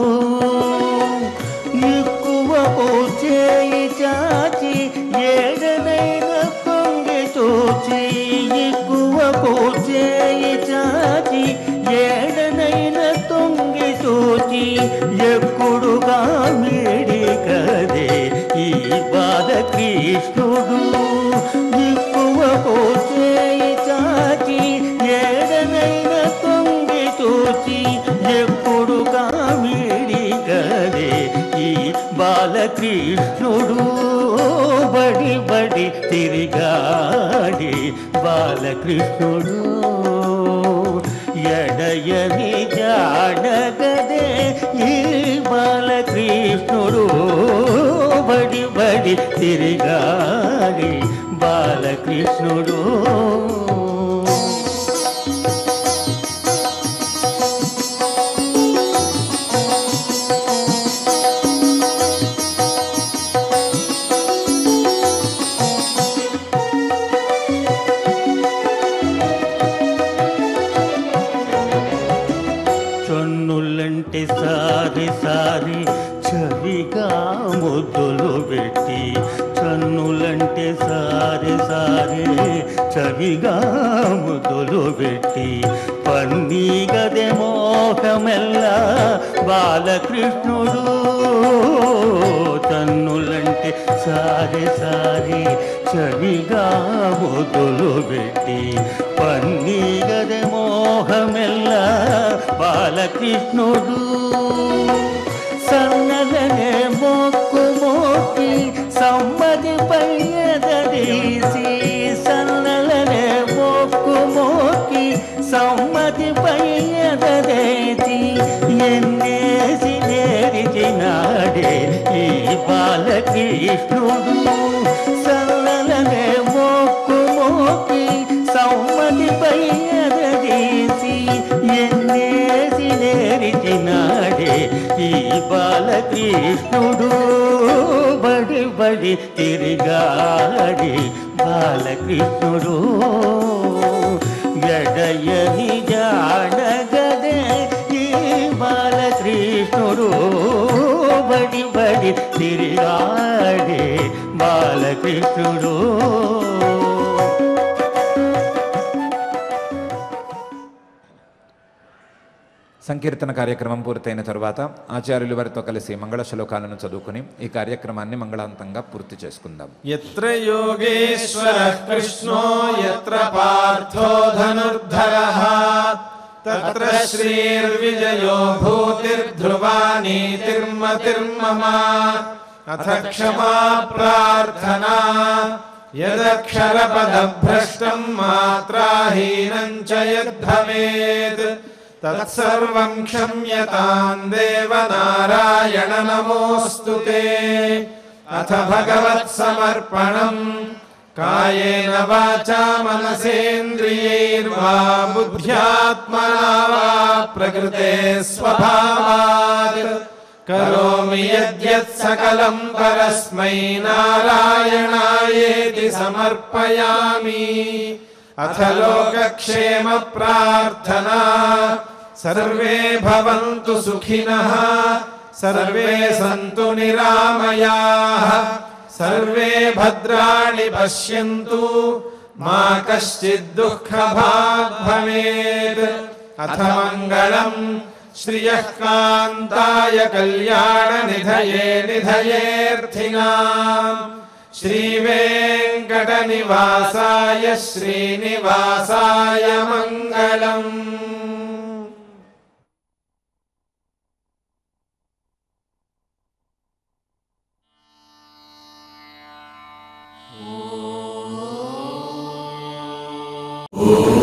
ఎక్కువ చేయి చాచి ఏడనైన పొంగి చూచి ఎక్కువ చేయి చాచి ఏడనైన తొంగి చూచి ఎక్కుడుగా మీడి కదే ఈ బాలకృష్ణుడు ఎక్కువ చేయి చాచి ఏడనైన తొంగి చూచి ఎప్పుడు కామిడి కదే ఈ బాలకృష్ణుడు బడి బడి తిరిగాడి బాలకృష్ణుడు ఎడయని జానగదే ఈ బాలకృష్ణుడు బడి బడి తిరిగాడి బాలకృష్ణుడు చొన్నులంటే సారి సారి చవిగా ముద్దులు పెట్టి చన్నులంటే సారి సారి చవిగా ముద్దులు పెట్టి పన్నీ గదే మోహమెల్ల బాలకృష్ణుడు తన్నులంటే సారి సారి చవిగా ముద్దులు పెట్టి పన్నీ గదే మోహమెల్ల బాలకృష్ణుడు సన్నలనే మొక్కు మోకి సమ్మది పయ్యదీసి సన్నలనే బాలకృష్ణుడు సల్లలనే మోక్కు మోకి సౌమతిపై ఎదగేసి ఎన్నేసి నేరిచినాడే ఈ బాలకృష్ణుడు బడి బడి తిరిగాడి బాలకృష్ణుడు ఎడయని జాడగదే ఈ బాలకృష్ణుడు బడి బడి తిరిగాడే బాలకృష్ణుడు. సంకీర్తన కార్యక్రమం పూర్తయిన తరువాత ఆచార్యులు వారితో కలిసి మంగళ శ్లోకాలను చదువుకుని ఈ కార్యక్రమాన్ని మంగళాంతంగా పూర్తి చేసుకుందాం. యత్ర యోగేశ్వరః కృష్ణో యత్ర పార్థో ధనుర్ధరః తత్ర శ్రీర్విజయో భూతిర్ధ్రువా నీతిర్మతిర్మమ అథ క్షమా ప్రార్థనా యదక్షరపదభ్రష్టం మాత్రాహీనం చ యద్భవేత్ తత్సర్వం క్షమ్యతాం దేవ నారాయణ నమోऽస్తు తే. అథ భగవత్సమర్పణం కాయేన వాచా మనసేంద్రియైర్వా బుద్ధ్యాత్మనా వా ప్రకృతే స్వభావాత్ కరోమి యద్యత్ సకలం పరస్మై నారాయణాయేతి సమర్పయామి. అథ లోకక్షేమ ప్రార్థనా సర్వే భవంతు సుఖినః సర్వే సంతు నిరామయాః సర్వే భద్రాణి పశ్యంతు మా కశ్చిద్ దుఃఖభాగ్ భవేత్. అథ మంగళం శ్రియః కాంతాయ కళ్యాణ నిధయే నిధయేర్థినాం శ్రీవేంకట నివాసాయ శ్రీనివాసాయ మంగళం. ఓం